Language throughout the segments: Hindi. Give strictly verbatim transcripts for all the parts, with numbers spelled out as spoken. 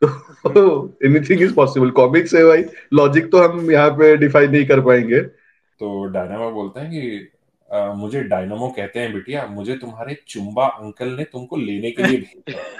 तो एनीथिंग इज पॉसिबल, कॉमिक्स है भाई, लॉजिक तो हम यहाँ पे डिफाइन नहीं कर पाएंगे। तो डायनामो बोलता है कि "अ, मुझे डायनामो कहते हैं बिटिया, मुझे तुम्हारे चुम्बा अंकल ने तुमको लेने के लिए भेजा है।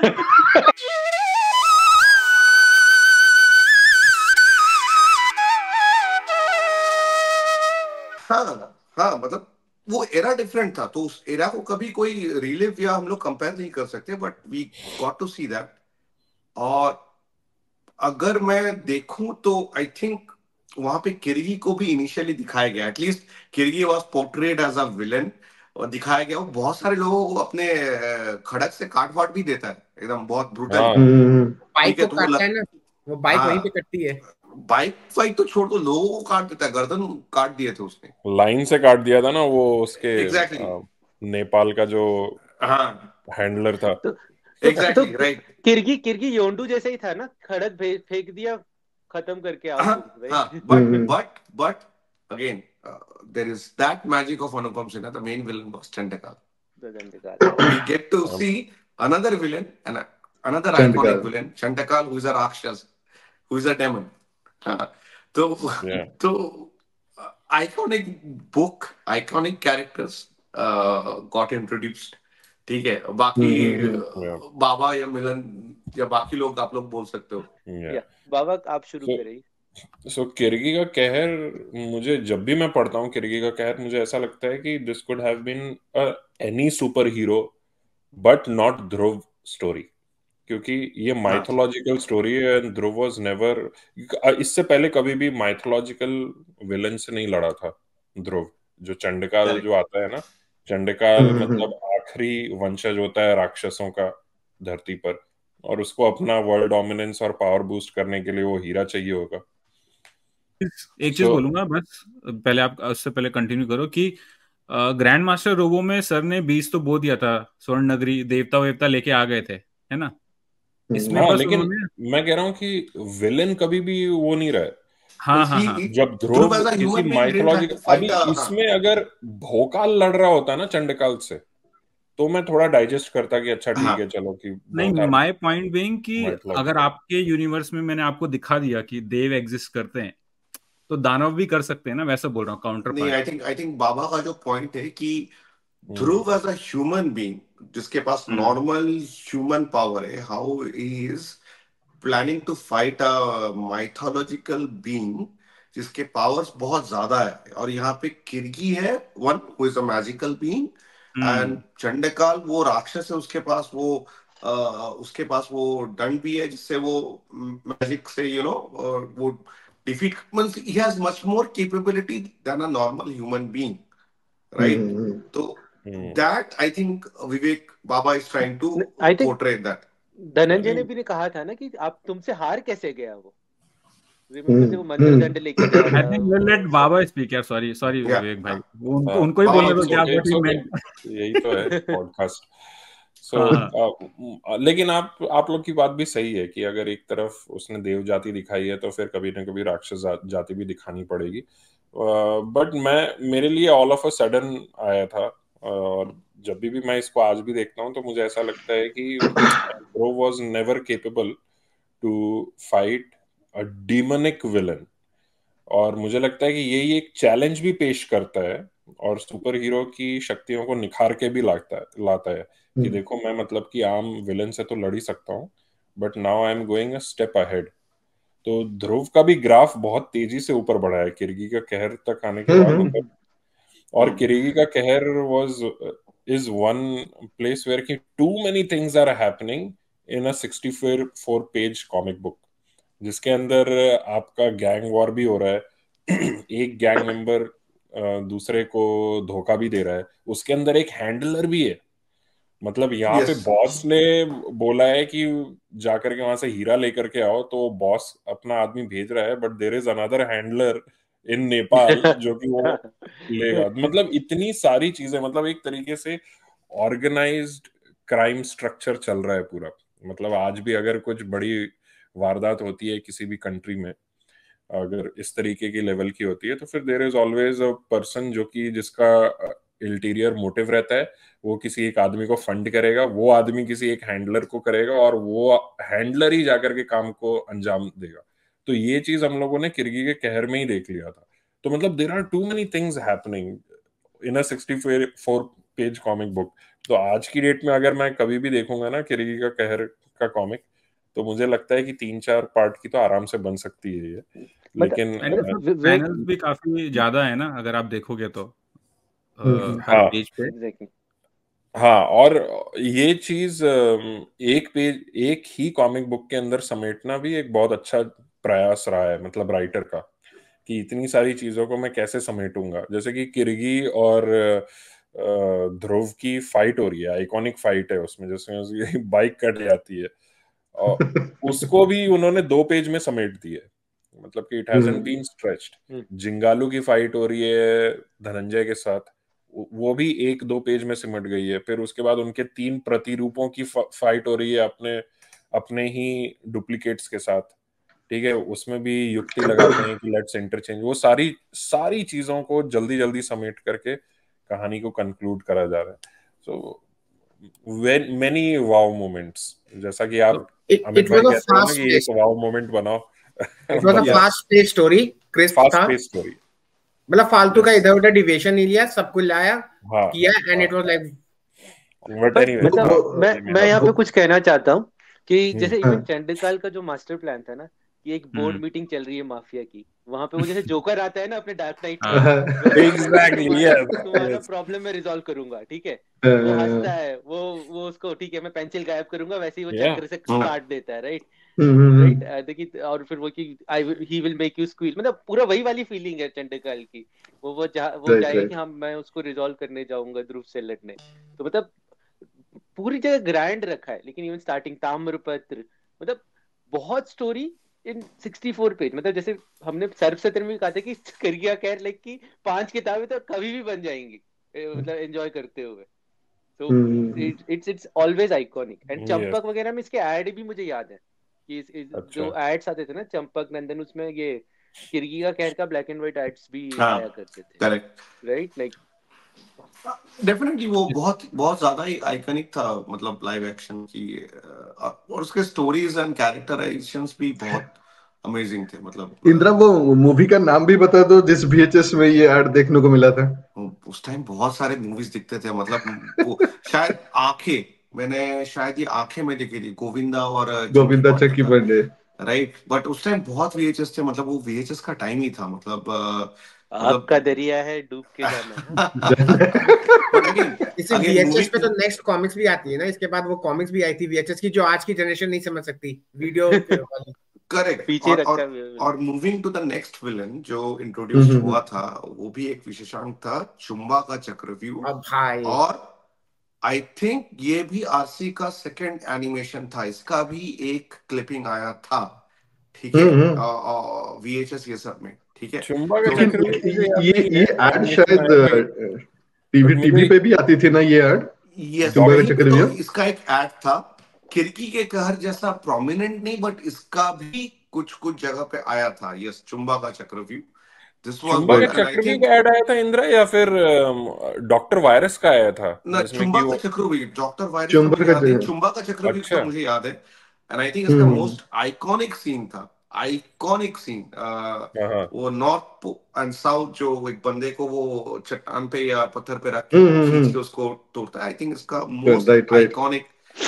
हाँ हाँ, मतलब वो एरा डिफरेंट था, तो उस एरा को कभी कोई रिलीव या हम लोग कंपेयर नहीं कर सकते, but we got to see that. और अगर मैं देखूं तो आई थिंक वहां पे किरगी को भी इनिशियली दिखाया गया, at least Kirgi was portrayed as a villain, और दिखाया गया वो बहुत सारे लोगों को अपने अ, खड़क से काट वाट भी देता है एकदम बहुत ब्रूटली। हाँ हम्म। ठीक बाइक है, को तो वो काटता लग, है ना, वो बाइक वहीं पे हाँ, कटती है। बाइक फाइक तो छोड़ दो, लोगों को काट देता है, गर्दन काट दिए थे उसने। लाइन से काट दिया था ना वो उसके एग्जैक्टली अ, नेपाल का जो exactly. हाँ, हैंडलर था। तो तो तो एग्जैक्टली राइट। किरगी किरगी योंडू जैसे ही था ना, खड़क फे- फेंक दिया, खत्म करके आओ हाँ तुम, हाँ, right? But hmm. But but again there is that magic of Anupam Sinha, the main villain was Chandakal. We get to हाँ, see another villain and a- another iconic Chandakal. villain, Chandakal, who is a Rakshas, who is a demon. हाँ, तो yeah. तो iconic book, iconic characters got introduced. ठीक है, बाकी हम्म। Yeah. uh, बाबा या मिलन या बाकी लोग आप लोग बोल सकते हो। Yeah. या बाबा आप शुरू So, करें। सो किरगी का कहर, मुझे जब भी मैं पढ़ता हूँ किरगी का कहर, मुझे ऐसा लगता है कि this could have been any super hero but not Dhruv story, क्योंकि ये हाँ माइथोलॉजिकल स्टोरी है एंड ध्रुव वाज नेवर, इससे पहले कभी भी माइथोलॉजिकल विलन से नहीं लड़ा था ध्रुव। जो चंडकाल जो करेक्ट। आता है ना, चंडकाल हम्म। मतलब आखिरी वंशज होता है राक्षसों का धरती पर, और उसको अपना वर्ल्ड डोमिनेंस और पावर बूस्ट करने के लिए वो हीरा चाहिए होगा। एक चीज सो बोलूंगा बस, पहले आप उससे पहले कंटिन्यू करो कि ग्रैंड मास्टर रोबो में सर ने बीज तो बो दिया था, स्वर्ण नगरी देवता वेवता लेके आ गए थे, है ना? इसमें हाँ, बस लेकिन उन्होंने, मैं कह रहा हूँ कि विलेन कभी भी वो नहीं रहा है। हाँ हाँ he, हाँ, he, जब Dhruv ध्रुव as a किसी human being didn't have mythological, to fight अभी a, हाँ इसमें अगर भोकाल लड़ रहा होता ना चंडकाल से, तो मैं थोड़ा डाइजेस्ट करता कि अच्छा ठीक है हाँ चलो कि नहीं, भोकाल माय पॉइंट बीइंग कि अगर माइथोलॉजिकल। आपके यूनिवर्स में मैंने आपको दिखा दिया कि देव एग्जिस्ट करते हैं, तो दानव भी कर सकते हैं ना, वैसा बोल रहा हूँ, काउंटर नहीं, part. I think I think Baba का जो पॉइंट है कि hmm Dhruv as a human being जिसके पास हम्म नॉर्मल ह्यूमन पावर है, how he is planning to fight a mythological being जिसके पावर्स बहुत ज्यादा है। और यहाँ पे किरगी है, one who is a magical being, and hmm Chandakal वो राक्षस है, उसके पास वो अ, उसके पास वो दंड भी है जिससे वो मैजिक से यू नो वो defeat, means he has much more capability than a normal human being, right? Hmm. तो hmm that I think Vivek Baba is trying to I think portray that. Dhananjay ने नहीं, भी ने कहा था ना कि आप तुमसे हार कैसे गया वो, रिमेम्बर से वो मंत्र हम्म। दंड लेके जा आई रहा है थिंक वो लेट सब। बाबा स्पीक यार, सॉरी सॉरी या विवेक भाई, वो उनको हाँ, उनको ही बाबा बोलने दो प्लीज। क्या okay what it's he okay, meant. यही तो है पॉडकास्ट। सो हाँ हाँ लेकिन आप आप लोग की बात भी सही है कि अगर एक तरफ उसने देव जाति दिखाई है तो फिर कभी ना कभी राक्षस जा, जाति भी दिखानी पड़ेगी। बट मैं मेरे लिए ऑल ऑफ अ सडन आया था, और जब भी, भी मैं इसको आज भी देखता हूँ तो मुझे ऐसा लगता है कि bro was never capable to fight a demonic villain. और मुझे लगता है कि यही एक चैलेंज भी पेश करता है और सुपर हीरो की शक्तियों को निखार के भी लाता है लाता है कि देखो मैं मतलब कि आम विलन से तो लड़ ही सकता हूँ, but now I am going a step ahead. तो ध्रुव का भी ग्राफ बहुत तेजी से ऊपर बढ़ा है किरगी का कहर तक आने के बाद, मतलब। और किरगी का कहर was is one place where की too many things are happening in a sixty four page comic book, जिसके अंदर आपका गैंग वॉर भी हो रहा है। एक गैंग मेंबर दूसरे को धोखा भी दे रहा है, उसके अंदर एक हैंडलर भी है। मतलब यहाँ पे यस, बॉस ने बोला है कि जाकर के वहां से हीरा लेकर के आओ, तो बॉस अपना आदमी भेज रहा है, but there is another handler in Nepal जो कि वो लेगा। मतलब इतनी सारी चीजें, मतलब एक तरीके से ऑर्गेनाइज्ड क्राइम स्ट्रक्चर चल रहा है पूरा। मतलब आज भी अगर कुछ बड़ी वारदात होती है किसी भी कंट्री में, अगर इस तरीके की लेवल की होती है, तो फिर there is always a person जो कि जिसका अल्टीरियर मोटिव रहता है, वो किसी एक आदमी को फंड करेगा, वो आदमी किसी एक हैंडलर को करेगा और वो हैंडलर ही जाकर के काम को अंजाम देगा। तो ये चीज हम लोगों ने किर्गी के कहर में ही देख लिया था। तो मतलब there are too many things happening in a sixty four page comic book. तो आज की डेट में अगर मैं कभी भी देखूंगा ना किर्गी का कहर का कॉमिक, तो मुझे लगता है कि तीन चार पार्ट की तो आराम से बन सकती है ये। लेकिन पैनल्स भी काफी ज्यादा है ना अगर आप देखोगे तो आ, हर हाँ, पेज पे। हाँ, और ये चीज एक पेज एक ही कॉमिक बुक के अंदर समेटना भी एक बहुत अच्छा प्रयास रहा है, मतलब राइटर का, कि इतनी सारी चीजों को मैं कैसे समेटूंगा। जैसे कि किर्गी और ध्रुव की फाइट हो रही है, आइकॉनिक फाइट है उसमें, जिसमें बाइक कट जाती है और उसको भी उन्होंने दो पेज में समेट दिया, मतलब कि it hasn't been stretched. Jingalu की फाइट हो रही है धनंजय के साथ, वो भी एक दो पेज में सिमट गई है। फिर उसके बाद उनके तीन प्रतिरूपों की फाइट हो रही है अपने अपने ही डुप्लीकेट्स के साथ, ठीक है, उसमें भी युक्ति लगाते हैं कि लेट्स इंटरचेंज। वो सारी सारी चीजों को जल्दी जल्दी समेट करके कहानी को कंक्लूड करा जा रहा है। सो मेनी वाव मोमेंट्स, जैसा कि आप It, अमित it भाई was a कहते हैं ना fast कि एक वाव मोमेंट बनाओ। It was a fast paced story, crisp fast था, पेस स्टोरी, मतलब फालतू का इधर उधर डिविएशन नहीं लिया, सब कुछ लाया, हाँ, किया, and it was like. But anyway, मतलब मैं मैं यहाँ पे कुछ कहना चाहता हूँ कि जैसे हाँ। इवन चंडकाल का जो मास्टर प्लान था ना, कि एक बोर्ड हम्म। मीटिंग चल रही है माफिया की, वहां पे वो जैसे जोकर आता है ना अपने डार्क नाइट हाँ। में, Exactly, तुम्हारा yes, तुम्हारा yes. प्रॉब्लम मैं रिजॉल्व करूंगा, ठीक है, हाँ। वो हंसता है, वो वो उसको ठीक है मैं पेंसिल गायब करूंगा, वैसे ही वो Yeah. चक्र से काट देता है, राइट हम्म, राइट देखिए, और फिर वो कि I he will make you squeeze, मतलब पूरा वही वाली फीलिंग है चंडकाल की। वो वो जा, वो Right, जाएगा right. कि हम मैं उसको रिजॉल्व करने जाऊंगा ध्रुव से लड़ने, तो मतलब पूरी जगह ग्रैंड रखा है। लेकिन इवन स्टार्टिंग ताम्रपत्र, मतलब बहुत story in sixty four page, मतलब जैसे हमने सर्व सत्र में भी कहा था कि किर्गिया कहर लाइक की पांच किताबें तो कभी भी बन जाएंगी, ए, मतलब एंजॉय करते हुए। तो hmm, it's it's always iconic. And Yes. Champak वगैरह में इसके ऐड भी मुझे याद है कि इस, इस, अच्छा। जो एड्स आते थे ना चंपक नंदन, उसमें ये किर्गी का कहर का ब्लैक एंड व्हाइट एड्स भी हाँ, आया करते थे, करेक्ट, राइट लाइक डेफिनेटली वो बहुत बहुत ज्यादा ही आइकनिक था, मतलब लाइव एक्शन की, अ, और उसके स्टोरीज एंड कैरेक्टराइजेशंस भी बहुत अमेजिंग थे। मतलब इंदिरा, वो मूवी का नाम भी बता दो जिस वीएचएस में ये ऐड देखने को मिला था। उस टाइम बहुत सारे मूवीज दिखते थे, मतलब वो शायद आंखें, मैंने शायद ये आंखें में देखी थी, गोविंदा और गोविंदा चक्की पांडे, राइट। बट उस टाइम बहुत वीएचएस थे, मतलब वो वीएचएस का टाइम ही था, मतलब आग का दरिया है डूब के जाना। बट अगेन इसे वीएचएस पे तो नेक्स्ट कॉमिक्स भी आती है ना, इसके बाद वो कॉमिक्स भी आई थी वीएचएस की, जो आज की जनरेशन नहीं समझ सकती, वीडियो वाली। करेक्ट। पीछे और रखा और, है और moving to the next villain जो इंट्रोड्यूस हुआ था, वो भी एक विशेषांक था, चुंबा का चक्रव्यूह। अब भाई, और आई थिंक ये भी आरसी का सेकंड एनिमेशन था, इसका भी एक क्लिपिंग आया था, ठीक है, वीएचएस ये सब में, ठीक है। चुंबा का तो चक्रव्यूह ये ये ऐड शायद टीवी टीवी पे भी आती थी ना ये ऐड, यस, चुंबा का वहीं पे तो चक्रव्यूह। इसका एक ऐड था, किर्की के कहर जैसा प्रोमिनेंट नहीं, बट इसका भी कुछ कुछ जगह पे आया था। यस, चुंबा का Chakravyuh, this was Chumba one, का एंड आई चक्रव्यूह थिंक का ऐड आया था इंदिरा, या फिर डॉक्टर वायरस का आया था ना, जिसमें चुंबा कि का वो चक्रव्यूह, डॉक्टर वायरस तो चुंबा मुझे का याद है, चक्रव्यूह। चुंबा का चक्रव्यूह अच्छा, तो मुझे याद है। एंड आई थिंक इसका मोस्ट आइकॉनिक सीन था, आइकॉनिक सीन, हाँ, वो नॉर्थ एंड साउथ जो एक बंदे को वो चट्टान पे या पत्थर पे रख के वो खींच के उसको तोड़ता है, आई थिंक इसका most right right. Iconic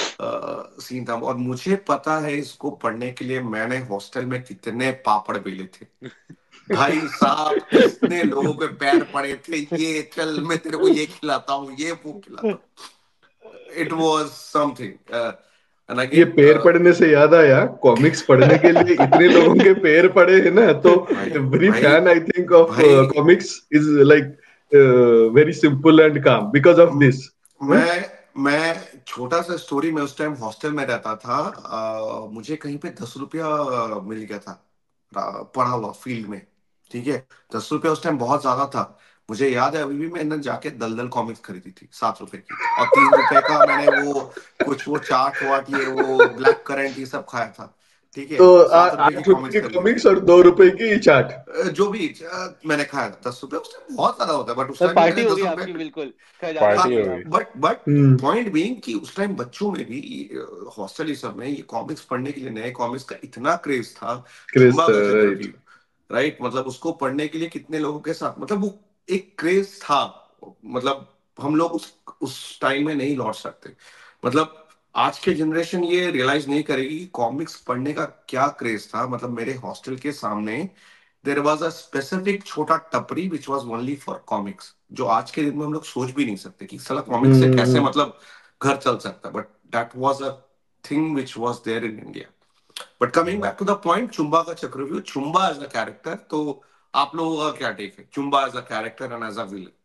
scene था। और मुझे पता है, इसको पढ़ने के लिए मैंने हॉस्टल में कितने पापड़ बेले थे भाई साहब, कितने लोगों के पैर पड़े थे, ये चल मैं तेरे को ये खिलाता हूँ, ये वो खिलाता हूँ। It was something. ये पैर पड़ने से याद आया, कॉमिक्स पढ़ने के लिए इतने लोगों के पैर पड़े हैं ना, तो every fan I think of comics is like very simple and calm because of this. मैं मैं छोटा सा स्टोरी में उस टाइम हॉस्टल में रहता था, आ, मुझे कहीं पे दस रुपया मिल गया था पड़ा हुआ फील्ड में, ठीक है, दस रुपया उस टाइम बहुत ज्यादा था। मुझे याद है अभी भी, मैंने जाके दलदल कॉमिक्स खरीदी थी सात रुपए की, और तीन रुपए का मैंने वो कुछ वो चाट वाट ये वो ब्लैक करंट ये सब खाया था। ठीक है, तो सात आ- रुपए आठ की रुपए कॉमिक्स की खरीदो, कॉमिक्स और दो रुपए की चाट। अ, जो भी अ, मैंने खाया दस रुपए, उससे बहुत ज्यादा होता है, बट उस सर टाइम पार्टी मैंने हो दस गई रुपए आपकी, बिल्कुल खजाना हाँ, पार्टी हो हो गया गई। आपका। But but hmm point being कि उस टाइम बच्चों में भी हॉस्टल ही सब में ये कॉमिक्स पढ़ने के लिए, नए कॉमिक्स का इतना क्रेज था। क्रेज चुम्बा था, का राइट। चक्रव्यूह, राइट, मतलब उसको पढ़ने के लिए कितने लोगों के साथ, मतलब वो एक क्रेज था, मतलब हम लोग उस उस टाइम में नहीं लौट सकते। मतलब आज के जनरेशन ये रियलाइज नहीं करेगी कि कॉमिक्स पढ़ने का क्या क्रेज था। मतलब मेरे हॉस्टल के सामने देयर वाज अ स्पेसिफिक छोटा टपरी which was only for comics, जो आज के दिन में हम लोग सोच भी नहीं सकते कि साला कॉमिक्स से कैसे हम्म मतलब घर चल सकता, but that was a thing which was there in India. But coming back to the point, Chumba का Chakravyuh, Chumba as a character, तो आप लोगों का क्या टेक है Chumba as a character and as a villain?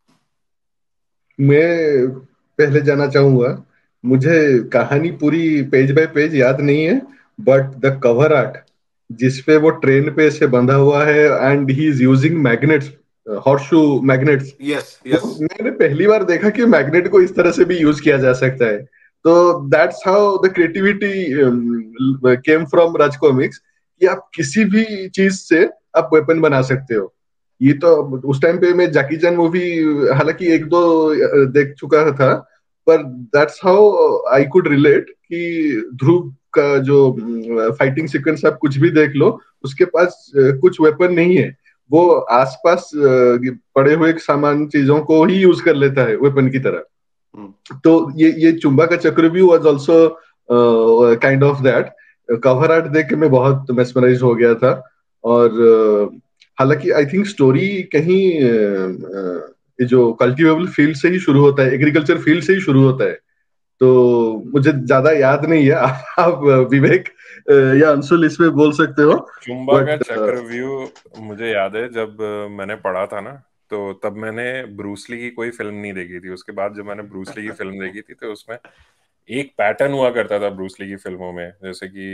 मैं पहले जाना चाहूंगा, मुझे कहानी पूरी पेज बाय पेज याद नहीं है, बट द कवर आर्ट जिसपे वो ट्रेन पे से बंधा हुआ है and he is using magnets, horseshoe magnets, yes वो यस, मैंने पहली बार देखा कि मैग्नेट को इस तरह से भी यूज किया जा सकता है। तो that's how the creativity came from Raj comics, कि आप किसी भी चीज से आप वेपन बना सकते हो। ये तो उस टाइम पे मैं जैकी चैन मूवी हालांकि एक दो अ, देख चुका था, पर that's how I could relate कि ध्रुव का जो फाइटिंग सीक्वेंस आप कुछ भी देख लो, उसके पास अ, कुछ वेपन नहीं है, वो आसपास अ, पड़े हुए सामान चीजों को ही यूज कर लेता है वेपन की तरह। तो ये ये चुंबा का Chakravyuh was also kind of that. Cover art देख के मैं बहुत मेस्मराइज हो गया था। और uh, हालांकि आई थिंक स्टोरी कहीं uh, uh, ये जो कल्टीवेबल फील्ड से ही शुरू होता है, एग्रीकल्चर फील्ड से ही शुरू होता है। तो मुझे ज्यादा याद नहीं है। आप विवेक uh, या अंशुल इसमें बोल सकते हो। चुम्बा का बट चक्रव्यूह मुझे याद है जब अ, मैंने पढ़ा था ना, तो तब मैंने ब्रूसली की कोई फिल्म नहीं देखी थी। उसके बाद जब मैंने ब्रूसली की फिल्म देखी थी, तो उसमें एक पैटर्न हुआ करता था ब्रूसली की फिल्मों में, जैसे कि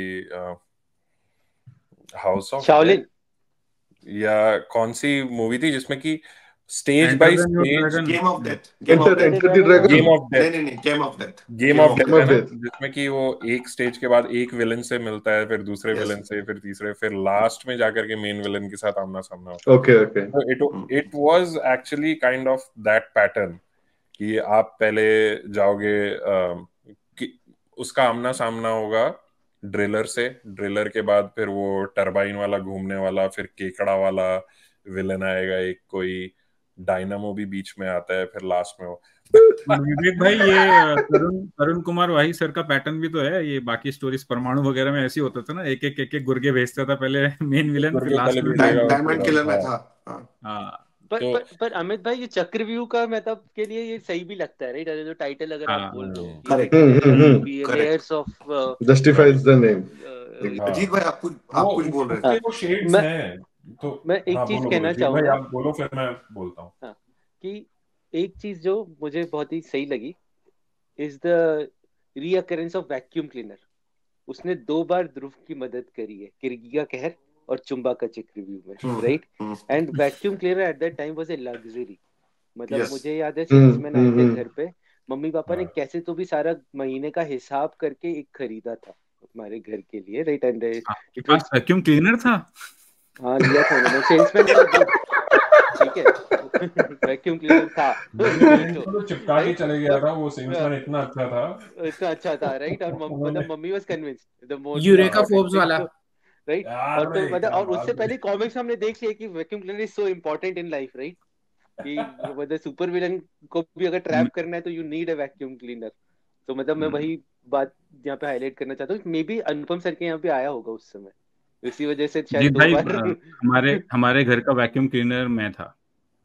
हाउस ऑफ डेड, शाओलिन। या कौन सी मूवी थी जिसमें कि stage enter by the new stage, dragon. Game of death, game of enter death, enter the dragon. Game of नहीं डेथ, नहीं नहीं, game of death, game game of of death game death, है ऑफ ना, डेथ। जिसमें कि वो एक स्टेज के बाद एक विलन से मिलता है, फिर दूसरे यस, विलन से, फिर तीसरे, फिर लास्ट में जाकर के मेन विलन के साथ आमना सामना होता है। Okay okay. तो it it was actually kind of that pattern, कि आप पहले जाओगे, अ, कि उसका आमना सामना होगा ड्रिलर से, ड्रिलर के बाद फिर वो टरबाइन वाला घूमने वाला, फिर केकड़ा वाला विलन आएगा, एक कोई डायनामो भी बीच में आता है, फिर लास्ट में वो और विवेक भाई, ये अ, तरुण तरुण कुमार वाही सर का पैटर्न भी तो है। ये बाकी स्टोरीज परमाणु वगैरह में ऐसे ही होता था ना, एक एक एक एक गुर्गे भेजता था पहले मेन विलन, फिर गुर्गे लास्ट पहले में भेजेगा उसके डायमंड बाद। किलर में हाँ, था। हाँ, हाँ पर तो पर पर अमित भाई, ये चक्रव्यूह का मतलब के लिए ये सही भी लगता है, राइट? जो टाइटल अगर आप हाँ बोल रहे हो हम्म, कि correct hmm hmm hmm like correct. Layers of justifies the name. Ajit हाँ, भाई, आप कुछ वो आप कुछ बोल रहे उसके थे? वो शेड्स मैं हैं। तो मैं एक हाँ, चीज बोलो बोलो कहना जीत भाई, चाहूंगा, आप बोलो, फिर मैं बोलता हूँ। हाँ, कि एक चीज जो मुझे बहुत ही सही लगी is the reoccurrence of vacuum cleaner. उसने दो बार ध्रुव की मदद करी है, किरगी का कहर और चुंबा का चक्रव्यूह में, hmm right? Hmm, and vacuum cleaner at that time was a luxury. मतलब यस, मुझे याद है हम्म सेल्समैन आए हम्म थे हम्म। घर पे, मम्मी पापा ने हाँ, कैसे तो भी सारा महीने का हिसाब करके एक खरीदा था हमारे घर के लिए, राइट? एंड आपके इट पास वाज, वैक्यूम क्लीनर था? हाँ लिया था उन्होंने, सेल्समैन वेरी गुड, ठीक है। वैक्यूम क्लीनर था। मेरी बहन तो को तो चिपका के राइट, चले गया तो था, वो सेल्समैन इतना अच्छा था। इतना अच्छा था, राइट? और मम, उन्होंने, मतलब मम्मी was convinced the most eureka important Forbes thing, वाला। तो राइट। यार और तो भाई मतलब, क्या और उससे बात है। पहले कॉमिक्स हमने देख लिया कि vacuum cleaner is so important in life, right? कि मतलब सुपर विलन को भी अगर ट्रैप करना है तो you need a vacuum cleaner. तो मतलब मैं वही बात यहाँ पे हाईलाइट करना चाहता हूँ, मे बी अनुपम सर के यहाँ पे आया होगा उस समय, इसी वजह से शायद जीत दो भाई, बार। अ, हमारे हमारे घर का वैक्यूम क्लीनर मैं था।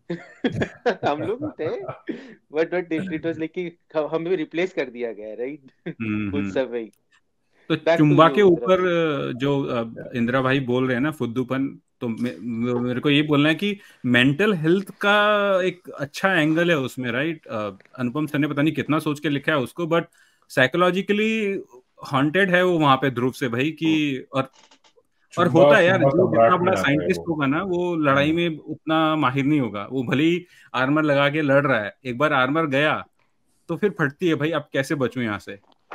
हम लोग भी थे, but but it was like कि हमें रिप्लेस कर दिया गया, राइट? हम्म कुछ हम्म। समय। तो बैक टू चुंबा यू के इंद्रा। ऊपर अ, जो अ, इंदिरा भाई बोल रहे हैं ना, फुद्दूपन, तो मे, मेरे को ये बोलना है कि मेंटल हेल्थ का एक अच्छा एंगल है उसमें, राइट? अनुपम सर ने पता नहीं कितना सोच के लिखा है उसको, बट साइकोलॉजिकली हॉन्टेड है वो वहां पे ध्रुव से भाई कि, और और चुंबा होता है यार, चुंबा जो जितना सम्राट में बड़ा आता है साइंटिस्ट वो। होगा ना, वो लड़ाई हम्म, में उतना माहिर नहीं होगा। वो भले ही आर्मर लगा के लड़ रहा है, एक बार आर्मर गया तो फिर फटती है भाई, अब कैसे बचूं यहाँ से।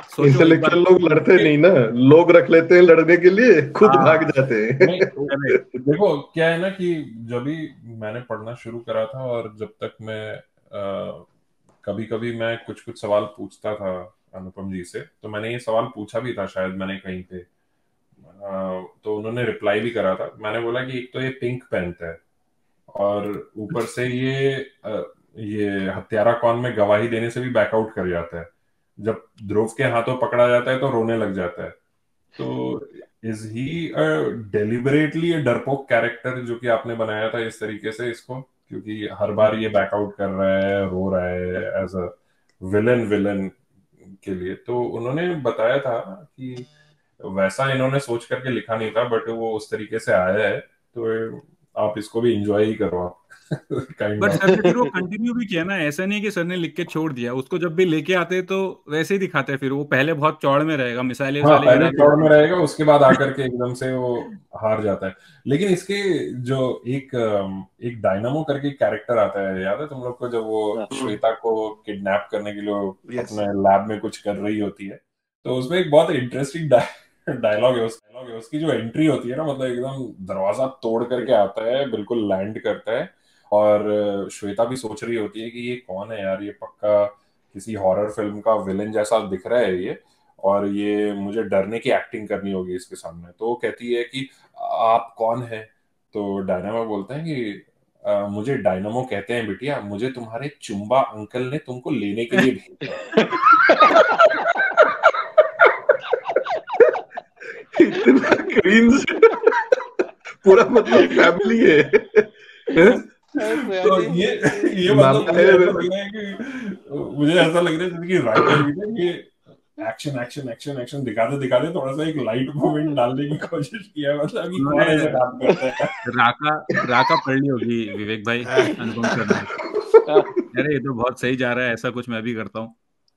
सोचो एक बार इंटेलेक्चुअल लोग लड़ते नहीं ना, लोग रख लेते हैं लड़ने के लिए, खुद हाँ भाग जाते हैं। नहीं करेक्ट देखो क्या है ना कि जब भी मैंने पढ़ना शुरू करा था और जब तक मैं कभी कभी मैं कुछ कुछ सवाल पूछता था अनुपम जी से, तो मैंने ये सवाल पूछा भी था शायद मैंने कहीं पे, अ, तो उन्होंने रिप्लाई भी करा था। मैंने बोला कि एक तो ये पिंक पहनता है और ऊपर से ये अ, ये हत्यारा कौन में गवाही देने से भी बैकआउट कर जाता है, जब ध्रुव के हाथों पकड़ा जाता है तो रोने लग जाता है। तो इज ही डेलिबरेटली ए डरपोक कैरेक्टर जो कि आपने बनाया था इस तरीके से इसको, क्योंकि हर बार ये बैकआउट कर रहा है, रो रहा है एज अ विलन विलन के लिए। तो उन्होंने बताया था कि वैसा इन्होंने सोच करके लिखा नहीं था, बट वो उस तरीके से आया है, तो आप इसको भी एंजॉय ही करो आप। काइंड बट ऑफ सर ने फिर वो कंटिन्यू भी किया ना, ऐसा नहीं कि सर ने लिख के छोड़ दिया उसको, जब भी लेके आते तो वैसे ही दिखाते हैं। फिर वो पहले बहुत चौड़ में रहेगा, मिसाइलें हाँ विसाइलें पहले गिरा के चौड़ में रहेगा, उसके बाद आकर के एकदम से वो हार जाता है। लेकिन इसके जो एक अम, एक डायनामो करके कैरेक्टर आता है, याद है तुम लोग को, जब वो श्वेता को किडनैप करने के लिए वो Yes. अपने लैब में कुछ कर रही होती है, तो उसमें एक बहुत इंटरेस्टिंग डायलॉग है, उस डायलॉग है उसकी जो एंट्री होती है ना, मतलब एकदम दरवाजा तोड़ करके आता है, बिल्कुल लैंड करता है, और श्वेता भी सोच रही होती है कि ये कौन है यार, ये पक्का किसी हॉरर फिल्म का विलेन जैसा दिख रहा है ये, और ये मुझे डरने की एक्टिंग करनी होगी इसके सामने। तो वो कहती है कि आप कौन है? तो डायनामो बोलते हैं कि "आ, मुझे डायनामो कहते हैं बिटिया, मुझे तुम्हारे चुम्बा अंकल ने तुमको लेने के लिए भेजा। इतना क्रिंज, पूरा मतलब फैमिली है, हैं? तो ये ये मामा मतलब मुझे है। ऐसा लग रहा है कि मुझे ऐसा लग रहा है जैसे कि राइटर भी ना ये एक्शन एक्शन एक्शन एक्शन दिखाते दिखाते थोड़ा सा एक लाइट मोमेंट डालने की कोशिश किया, मतलब कि कौन ऐसे काम करता है। राका राका पढ़ ली होगी विवेक भाई अनुपम सर ने, अरे ये तो बहुत सही जा रहा है, ऐसा कुछ मैं भी करता हूँ।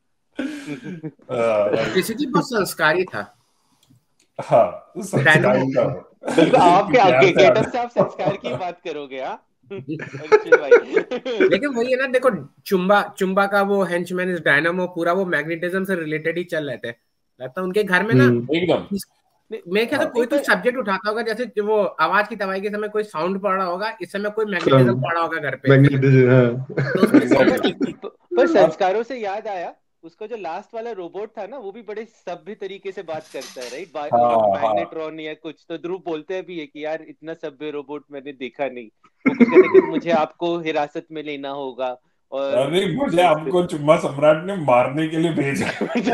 किसी की बहुत संस्कारी था। हाँ संस्कार का बिल्कुल आपके प्यार आगे से गेटअप से आप संस्कार की बात करोगे। हाँ अर्जुन भाई लेकिन वही है ना, देखो चुम्बा चुम्बा का वो हेंचमैन इस डायनामो पूरा वो मैग्नेटिज्म से रिलेटेड ही चल रहे थे। लगता है उनके घर में ना हम्म, एकदम मैं कहता हाँ। कोई तो सब्जेक्ट उठाता होगा, जैसे वो आवाज की दवाई के समय कोई साउंड पड़ रहा होगा, इस समय कोई मैग्नेटिज्म सब पड़ा होगा घर पे, मैग्नेटिज्म, हाँ। तो उसमें Exactly. कॉमिक लिखती। पर संस्कारों से याद आया, उसका जो लास्ट वाला रोबोट था ना, वो भी बड़े सभ्य तरीके से बात करता है, राइट? हाँ, हाँ। मैग्नेट्रॉन या कुछ, तो ध्रुव बोलते भी है कि यार इतना सभ्य रोबोट मैंने देखा नहीं। वो कुछ कहते हैं कि मुझे आपको हिरासत में लेना होगा, और अरे मुझे आपको चुम्मा सम्राट ने मारने के लिए भेजा।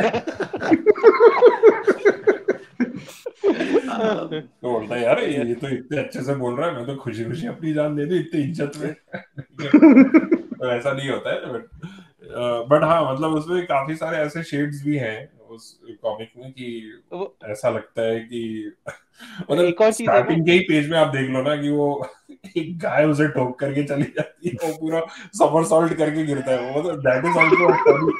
तो बोलता है यार ये तो इतने अच्छे से बोल रहा है, मैं तो खुशी खुशी अपनी जान दे दूं इतनी इज्जत में। तो ऐसा नहीं होता है, बट बट हाँ मतलब उसमें काफी सारे ऐसे शेड्स भी हैं उस कॉमिक में कि ऐसा लगता है कि मतलब स्टार्टिंग के ही पेज में आप देख लो ना कि वो एक गाय उसे ठोक करके चली जाती है, वो पूरा समरसॉल्ट करके गिरता है, वो तो दैट इज आल्सो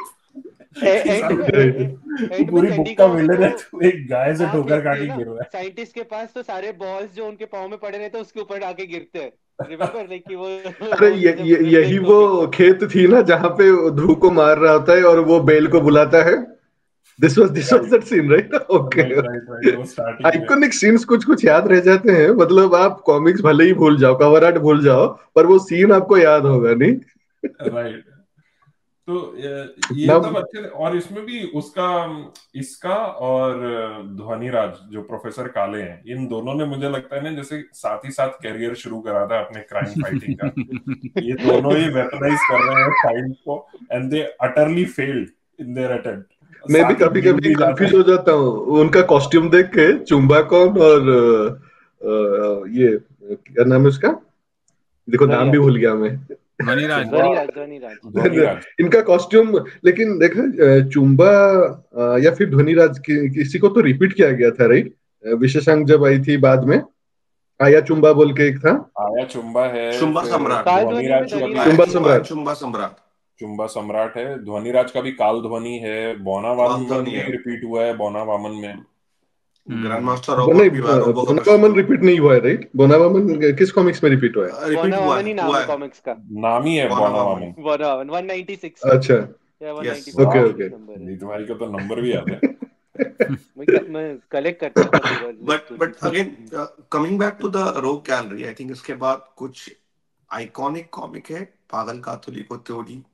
पूरी बुक का विलेन है, तो एक गाय से ठोकर खा के गिर रहा है। साइंटिस्ट के पास तो सारे बॉल्स जो उनके पाँव में पड़े रहते हैं उसके ऊपर आके गिरते हैं, रिमेंबर लाइक कि वो अरे ये, ये, यही वो खेत थी ना जहाँ पे ध्रुव को मार रहा होता है और वो बेल को बुलाता है। This was this was that scene, right? Okay, iconic scenes कुछ कुछ याद रह जाते हैं, मतलब आप कॉमिक्स भले ही भूल जाओ, कवर आर्ट भूल जाओ, पर वो सीन आपको याद होगा, नहीं? राइट। तो ये सब अच्छे, और इसमें भी उसका इसका और ध्वनिराज जो प्रोफेसर काले हैं, इन दोनों ने मुझे लगता है ना जैसे साथ ही साथ कैरियर शुरू करा था अपने क्राइम फाइटिंग का। ये दोनों ही वेपनाइज कर रहे हैं फाइट को, and they utterly failed in their attempt. मैं भी कभी कभी कंफ्यूज हो जाता हूँ उनका कॉस्ट्यूम देख के, चुम्बा कौन और ये क्या नाम है उसका, देखो नाम भी भूल गया मैं। ध्वनिराज ध्वनिराज इनका कॉस्ट्यूम, लेकिन देखा चुम्बा या फिर ध्वनिराज कि, किसी को तो रिपीट किया गया था, राइट? विशेषांक जब आई थी बाद में, आया चुम्बा बोल के एक था, आया चुम्बा है, चुम्बा सम्राट, चुम्बा सम्राट, चुम्बा सम्राट चुम्बा सम्राट है। ध्वनिराज का भी काल ध्वनि है, बोना वामन में रिपीट हुआ है, बोना वामन में ग्रैंड मास्टर रोबोट भी है। बोना वामन रिपीट नहीं हुआ है, राइट? बोना वामन किस कॉमिक्स में रिपीट हुआ है? रिपीट हुआ है, नाम है कॉमिक्स का, नाम ही है बोना वामन, बोना वामन वन नाइंटी सिक्स। अच्छा या one ninety Yes. Five Okay, okay. Number है। नीतू भाई को तो नंबर भी याद है। मैं क- मैं कलेक्ट करता था कभी बार But but again, uh, coming back to the Rogue Gallery, I think इसके बाद कुछ आइकॉनिक कॉमिक है, पागल कातुली को त्योरी।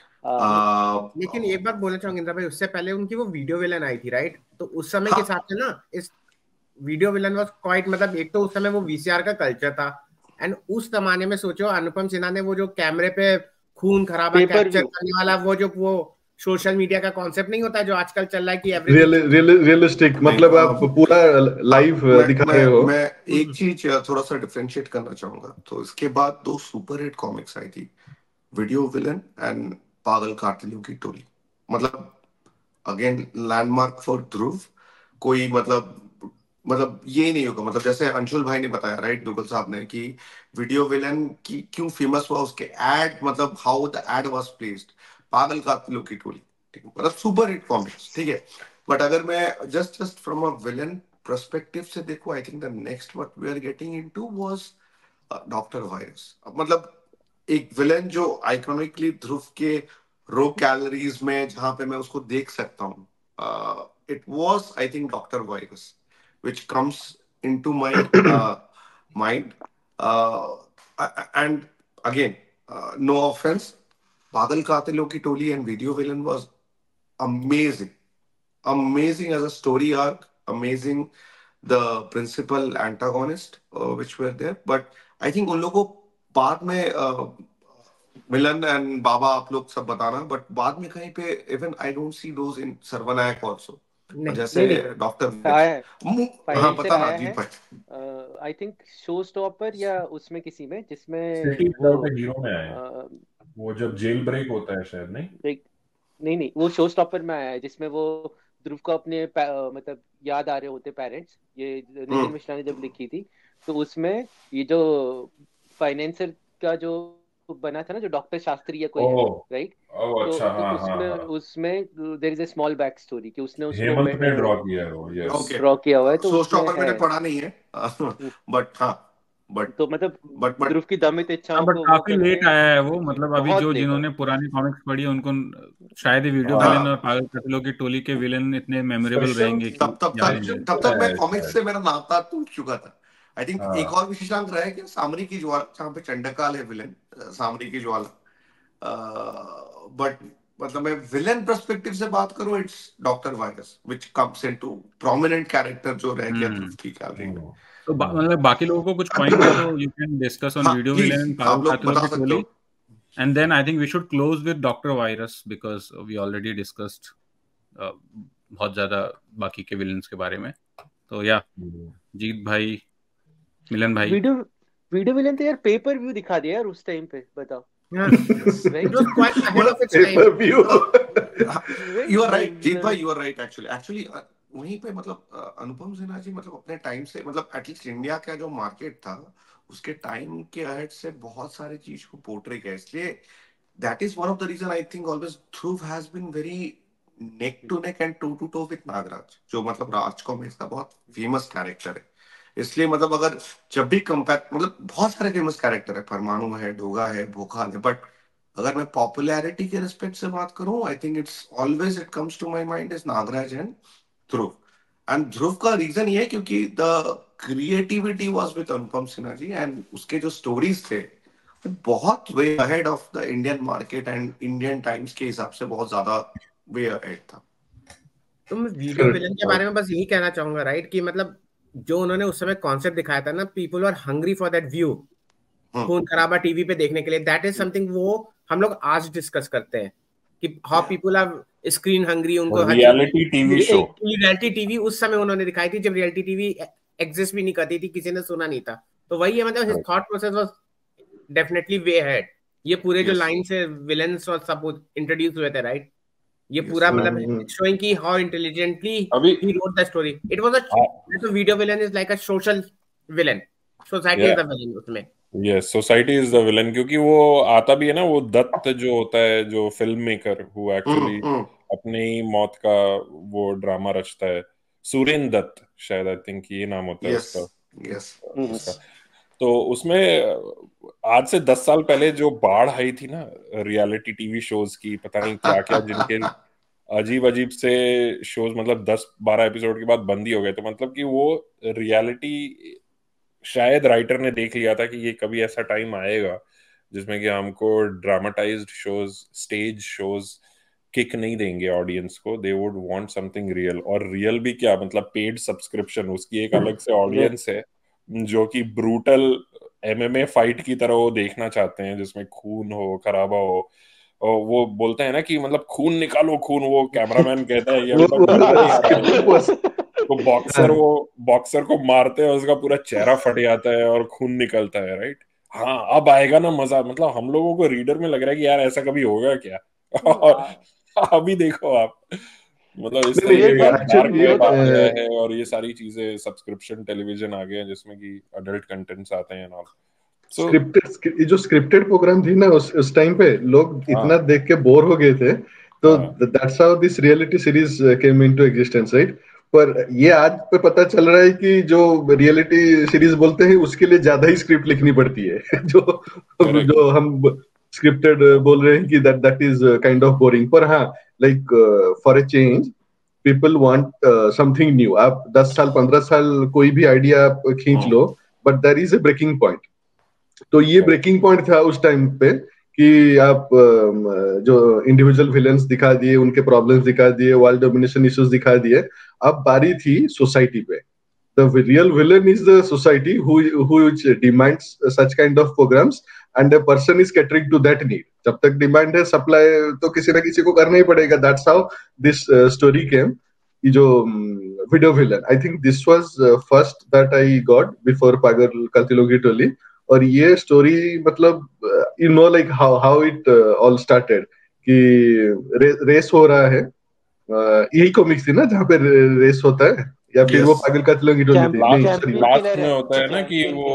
हाँ, लेकिन एक बात बोलना चाहूंगा इंद्र भाई, उससे पहले उनकी वो वीडियो विलन आई थी राइट, तो उस समय के हाँ। हिसाब से ना इस वीडियो विलन वाज क्वाइट, मतलब एक तो उस समय वो वीसीआर का कल्चर था, एंड उस जमाने में सोचो अनुपम सिन्हा ने वो जो कैमरे पे खून खराबा Pay per कैप्चर view। करने वाला वो जो वो सोशल मीडिया का कॉन्सेप्ट नहीं होता जो आजकल चल रहा है कि एवरीथिंग रियलिस्टिक, मतलब नहीं, आप पूरा लाइव मैं, दिखा मैं, रहे हो। मैं एक चीज थोड़ा सा डिफरेंशिएट करना चाहूंगा। तो इसके बाद दो सुपर हिट कॉमिक्स आई थी, वीडियो विलन एंड पागल कातुलियों की टोली। मतलब अगेन लैंडमार्क फॉर ध्रुव। कोई मतलब मतलब ये नहीं होगा, मतलब जैसे अंशुल भाई ने बताया राइट, दुगल साहब ने, कि वीडियो विलन की क्यों फेमस हुआ, उसके एड, मतलब how the ad was placed. पागल कातुलियों की टोली, ठीक है, मतलब सुपर हिट कॉमिक्स, ठीक है। बट अगर मैं just just from a villain perspective से देखो, I think the next what we are getting into was Doctor Virus. मतलब एक विलन जो आइकॉनिकली ध्रुव के रोग कैलोरीज में जहां पे मैं उसको देख सकता हूँ, it was I think Doctor Virus which comes into my uh, mind, uh, and again, uh, no offense, पागल कातिलों की टोली and video villain was amazing, amazing as a story arc, amazing the principal antagonist uh, which were there, but I think उन लोगों को बाद में uh, मिलन एंड बाबा आप लोग सब बताना, बट बाद में कहीं पे even I don't see those in Sarvanayak also, जैसे डॉक्टर हाँ पता ना जीत भाई, आई थिंक शो स्टॉपर या उसमें किसी में जिसमें सिटी विदाउट अ हीरो में आया, वो जब जेल ब्रेक होता है शायद, नहीं नहीं नहीं वो शो स्टॉपर में आया है जिसमें वो ध्रुव को अपने मतलब याद आ रहे होते पेरेंट्स, ये नितिन मिश्रा ने जब लिखी थी, तो उसमें ये जो फाइनेंसर का जो बना था ना, जो डॉक्टर शास्त्री या कोई है राइट, तो, अच्छा, तो हाँ, उसमें हाँ, उसमें there is a small back story कि उसने उस हेमंत ने ड्रॉ किया है वो, यस ड्रॉ किया हुआ है, तो शो स्टॉपर मैंने पढ़ा नहीं है, बट हाँ बट तो मतलब बट बट ध्रुव की दमित इच्छाओं बट को काफी लेट आया है वो, मतलब अभी जो जिन्होंने पुरानी कॉमिक्स पढ़ी है उनको शायद ही वीडियो विलेन और पागल कातिलों की टोली के विलेन इतने मेमोरेबल रहेंगे कि तब तब तक तब तक मैं कॉमिक्स से मेरा नाता टूट चुका था। आई थिंक एक और विशेषांक रहा है कि सामरी की ज्वाला, जहाँ पे चंडकाल है विलेन, सामरी की ज्वाला, बट मतलब मैं विलेन पर्सपेक्टिव से बात करूं, it's Doctor Virus which comes into prominent character जो रह गया ध्रुव की गैलरी में। तो बा, मतलब बाकी लोगों को कुछ पॉइंट है तो you can discuss on video villain and पागल कातिलों की टोली, and then I think we should close with Doctor Virus because we already discussed बहुत ज्यादा बाकी के विलेन्स के बारे में। तो या जीत भाई, मिलन भाई, वीडियो वीडियो विलेन तो यार पेपर व्यू दिखा दिया यार उस टाइम पे, बताओ। It was quite ahead of its time. You are right, जीत भाई, you are right actually. Actually वहीं पे मतलब अनुपम सिन्हा जी मतलब अपने टाइम से, मतलब एटलीस्ट इंडिया का जो मार्केट था उसके टाइम के अहेड से बहुत सारे चीज को पोर्ट्रे किया, इसलिए that is one of the reason I think always Dhruv has been very neck to neck and toe to toe with Nagraj, जो मतलब राज कॉमिक्स का बहुत फेमस कैरेक्टर है। इसलिए मतलब अगर जब भी कंपेयर, मतलब बहुत सारे फेमस कैरेक्टर है, परमाणु है, डोगा है, भोकाल है, बट अगर मैं पॉपुलैरिटी के रिस्पेक्ट से बात करूं, I think it's always it comes to my mind is Nagraj and Dhruv. And Dhruv का रीजन ये है क्योंकि the creativity was with Anupam Sinha ji, and उसके जो स्टोरीज थे बहुत way ahead of the Indian market and Indian times के हिसाब से बहुत ज्यादा वे अहेड था। तुम वीडियो विलन के बारे में बस यही कहना चाहूंगा राइट, कि मतलब जो उन्होंने उस समय कॉन्सेप्ट दिखाया था ना, people are hungry for that view, खून खराबा टीवी पे देखने के लिए, दैट इज समथिंग वो हम लोग आज डिस्कस करते हैं कि how people are screen hungry, उनको reality TV show, reality TV उस समय उन्होंने दिखाई थी जब रियलिटी टीवी एग्जिस्ट भी नहीं करती थी, किसी ने सुना नहीं था। तो वही है, मतलब his thought process was definitely way ahead. ये पूरे जो लाइन से विलेंस और सब इंट्रोड्यूस हुए थे राइट, ये पूरा मतलब शोइंग की how intelligently he wrote the story. It was a तो video villain is like a social villain, society is the villain उसमें। Yes, society is the villain, क्योंकि वो आता भी है ना, वो दत्त जो होता है, जो फिल्म मेकर हु एक्चुअली अपनी मौत का वो ड्रामा रचता है, सुरेन दत्त शायद, आई थिंक ये नाम होता है उसका। यस उसका तो उसमें आज से दस साल पहले जो बाढ़ आई थी ना रियलिटी टीवी शोज की, पता नहीं क्या क्या जिनके अजीब अजीब से शोज मतलब दस बारह एपिसोड के बाद बंद ही हो गए, तो मतलब कि वो रियलिटी शायद राइटर ने देख लिया था कि ये कभी ऐसा टाइम आएगा जिसमें कि हमको dramatised shows, stage shows kick नहीं देंगे ऑडियंस को, they would want something real. और रियल भी क्या, मतलब पेड सब्सक्रिप्शन, उसकी एक अलग से ऑडियंस है जो कि ब्रूटल एमएमए फाइट की तरह वो देखना चाहते हैं, जिसमें खून हो, खराबा हो, और वो बोलते हैं ना कि मतलब खून निकालो खून, वो कैमरामैन कहता है ये अभी तक नजर नहीं आ रहा है, तो बॉक्सर वो बॉक्सर को मारते हैं, उसका पूरा चेहरा फट जाता है और खून निकलता है, राइट। हाँ अब आएगा ना मजा, मतलब हम लोगों को रीडर में लग रहा है कि यार ऐसा कभी होगा क्या और अभी देखो आप, मतलब इस तरीके का डार्क वेब आ गया है और ये सारी चीजें, सब्सक्रिप्शन टेलीविजन आ गए हैं जिसमें कि अडल्ट कंटेंट्स आते हैं ना। So, स्क्रिप्टेड जो स्क्रिप्टेड प्रोग्राम थी ना उस उस टाइम पे लोग इतना देख के बोर हो गए थे, तो that's how this reality series came into existence, right. पर ये आज पे पता चल रहा है कि जो रियलिटी सीरीज बोलते हैं उसके लिए ज्यादा ही स्क्रिप्ट लिखनी पड़ती है जो जो हम स्क्रिप्टेड बोल रहे हैं कि that that is kind of boring. पर हाँ, like for a change people want something new. आप दस साल पंद्रह साल कोई भी आइडिया आप खींच लो, but there is a breaking point. तो ये ब्रेकिंग पॉइंट था उस टाइम पे कि आप जो इंडिविजुअल विलेंस दिखा दिए, उनके प्रॉब्लम्स दिखा दिए, वर्ल्ड डोमिनेशन इश्यूज दिखा दिए, अब बारी थी सोसाइटी पे। The real villain is the society which demands such kind of programs and a person is catering to that need. जब तक डिमांड है, सप्लाई तो किसी ना किसी को करना ही पड़ेगा। That's how this story came. जो video villain, I think this was first that I got before पागल कल्तिलोगी टोली। और ये स्टोरी मतलब you know like how how it all started कि रे, रेस हो रहा है, uh, यही कॉमिक्स थी ना जहाँ पे रेस होता है, या फिर yes. वो पागल कत्लोगी टोली थी? नहीं, सॉरी, लास्ट में होता है ना कि वो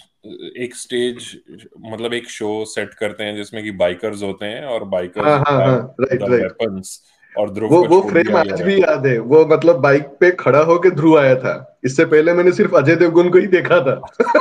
एक स्टेज मतलब एक शो सेट करते हैं जिसमें कि बाइकर्स होते हैं और बाइकर्स हाँ हाँ हाँ राइट राइट वेपन्स, और ध्रुव वो को वो फ्रेम आज भी याद है। वो मतलब बाइक पे खड़ा होके ध्रुव आया था। इससे पहले मैंने सिर्फ अजय देवगन को ही देखा था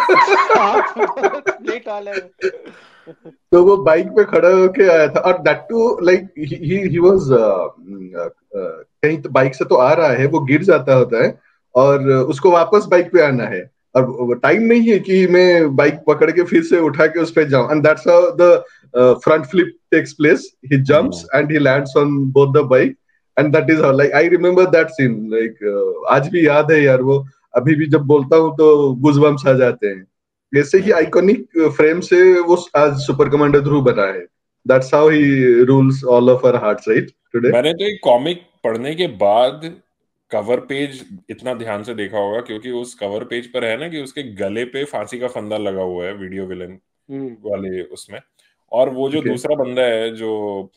तो वो बाइक पे खड़ा होके आया था, और that too like he he was कहीं तो बाइक से तो आ रहा है, वो गिर जाता होता है और उसको वापस बाइक पे आना है, और टाइम नहीं है कि मैं बाइक पकड़ के फिर से उठा के उस पे जाऊं। And that's how the front flip takes place. He jumps and he lands on both the bike, and that is how like I remember that scene. Like आज भी याद है यार, वो अभी भी जब बोलता हूँ तो गूज़बम्प्स आ जाते हैं। ऐसे ही आइकॉनिक फ्रेम से वो आज सुपर कमांडर ध्रुव बना है। That's how he rules all of our hearts right today. मैंने तो एक कॉमिक पढ़ने के बाद कवर पेज इतना ध्यान से देखा होगा, क्योंकि उस कवर पेज पर है ना कि उसके गले पे फांसी का फंदा लगा हुआ है वीडियो विलन वाले उसमें, और वो जो okay. दूसरा बंदा है जो